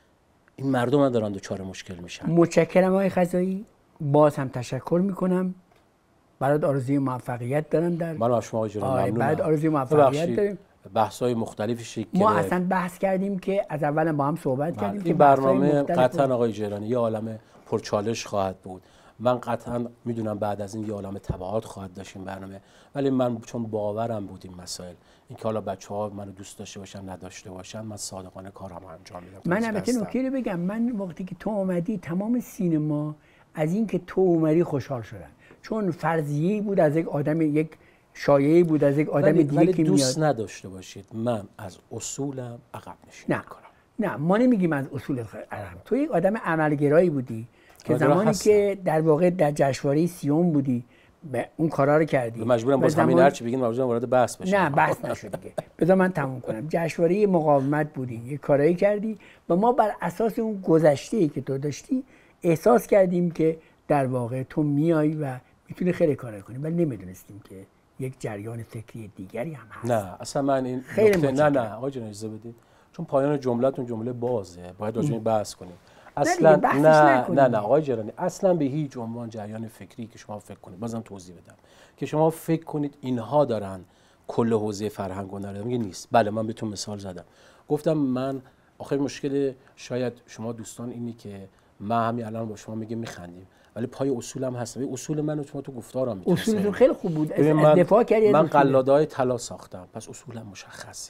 این مردم هم دارن دچار مشکل میشن. متشکرم آقای خزایی، باز هم تشکر میکنم، برات آرزوی موفقیت دارم. در من از شما اجازه ممنونم. بعد آرزوی موفقیت داریم. بحث‌های مختلفی شکل ما اصلا بحث کردیم که از اول با هم صحبت کردیم که این برنامه قطعا آقای جیلانی یه عالمه پرچالش خواهد بود. من قطعا میدونم بعد از این یه عالمه تبعات خواهد داشت این برنامه، ولی من چون باورم بود این مسائل، اینکه حالا بچه‌ها منو دوست داشته باشن نداشته باشن، من صادقانه کارامو انجام میدم. من البته نکته رو بگم، من وقتی که تو اومدی تمام سینما از این که تو اومدی خوشحال شدن، چون فرضیه‌ای بود از یک آدم، یک شایعه‌ای بود از یک آدم دیگه که دوست میاد. نداشته باشید من از اصولم عقب نشینی کنم. نه ما نمیگیم از اصول عقب. تو یک آدم عملگرایی بودی که زمانی هستم. که در واقع در جشنواره سیوم بودی به اون کارا رو کردی. مجبورم باز زمان... همین هرچی بگین مجبورم وارد بحث بشم. نه بحث نشد دیگه. بذار من تموم کنم. جشنواره مقاومت بودی، یه کارایی کردی و ما بر اساس اون گذشته‌ای که تو داشتی احساس کردیم که در واقع تو میای و میتونی خیلی کارا کنی، ولی نمیدونستیم که یک جریان فکری دیگری هم هست. نه اصلا من این نکته نه نه آقا جان اجازه بدید، چون پایان جمله‌تون جمله بازه، باید راجع به بحث کنیم. اصلا نه نه نه, نه آقای جرانی، اصلا به هیچ عنوان جریان فکری که شما فکر کنید، بازم توضیح بدم که شما فکر کنید اینها دارن کل حوزه فرهنگ و هنر میگه نیست. بله من بهتون مثال زدم، گفتم من آخر مشکل شاید شما دوستان اینی که من همین الان با شما میگم میخندیم، ولی پای اصولم هست. اصول منو شما تو گفتارم میتونید. اصولتون خیلی خوب بود، از من دفاع کردید. من قلادای طلا ساختم، پس اصولم مشخصه.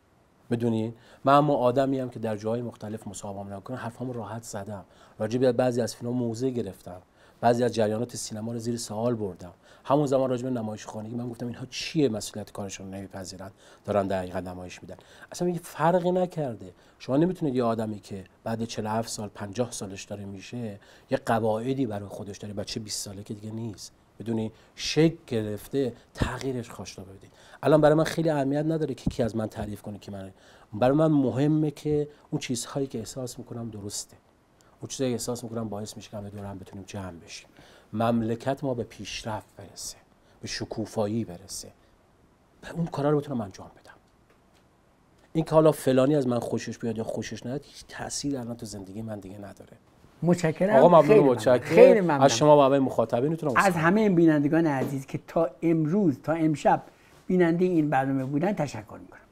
بدونین من اما آدمی ام که در جاهای مختلف مصاحبه میکنم، حرفامو راحت زدم، راجع به بعضی از فیلم‌ها موضع گرفتم، بعضی از جریانات سینما رو زیر سوال بردم. همون زمان راجع به نمایشخانگی من گفتم اینها چیه، مسئولیت کارشون نمیپذیرن، دارن در حقیقت نمایش میدن. اصلا یه فرقی نکرده. شما نمیتونید یه آدمی که بعد چهل و هفت سال پنجاه سالش داره میشه یه قواعدی برای خودش داره، بچه بیست ساله که دیگه نیست، بدونی شک گرفته تغییرش خواسته بدید. الان برای من خیلی اهمیت نداره که کی از من تعریف کنه که من، برای من مهمه که اون چیزهایی که احساس میکنم درسته، اون چیزایی که احساس میکنم باعث میشه که دور هم بتونیم جمع بشیم، مملکت ما به پیشرفت برسه، به شکوفایی برسه، به اون کارا رو بتونم انجام بدم. این که حالا فلانی از من خوشش بیاد یا خوشش نیاد هیچ تأثیری الان تو زندگی من دیگه نداره. متشکرم. آقا ممنون، متشکرم. خیلی ممنون از شما و همه مخاطبینتون، از همه بینندگان عزیز که تا امروز تا امشب بیننده این برنامه بودن تشکر میکنم.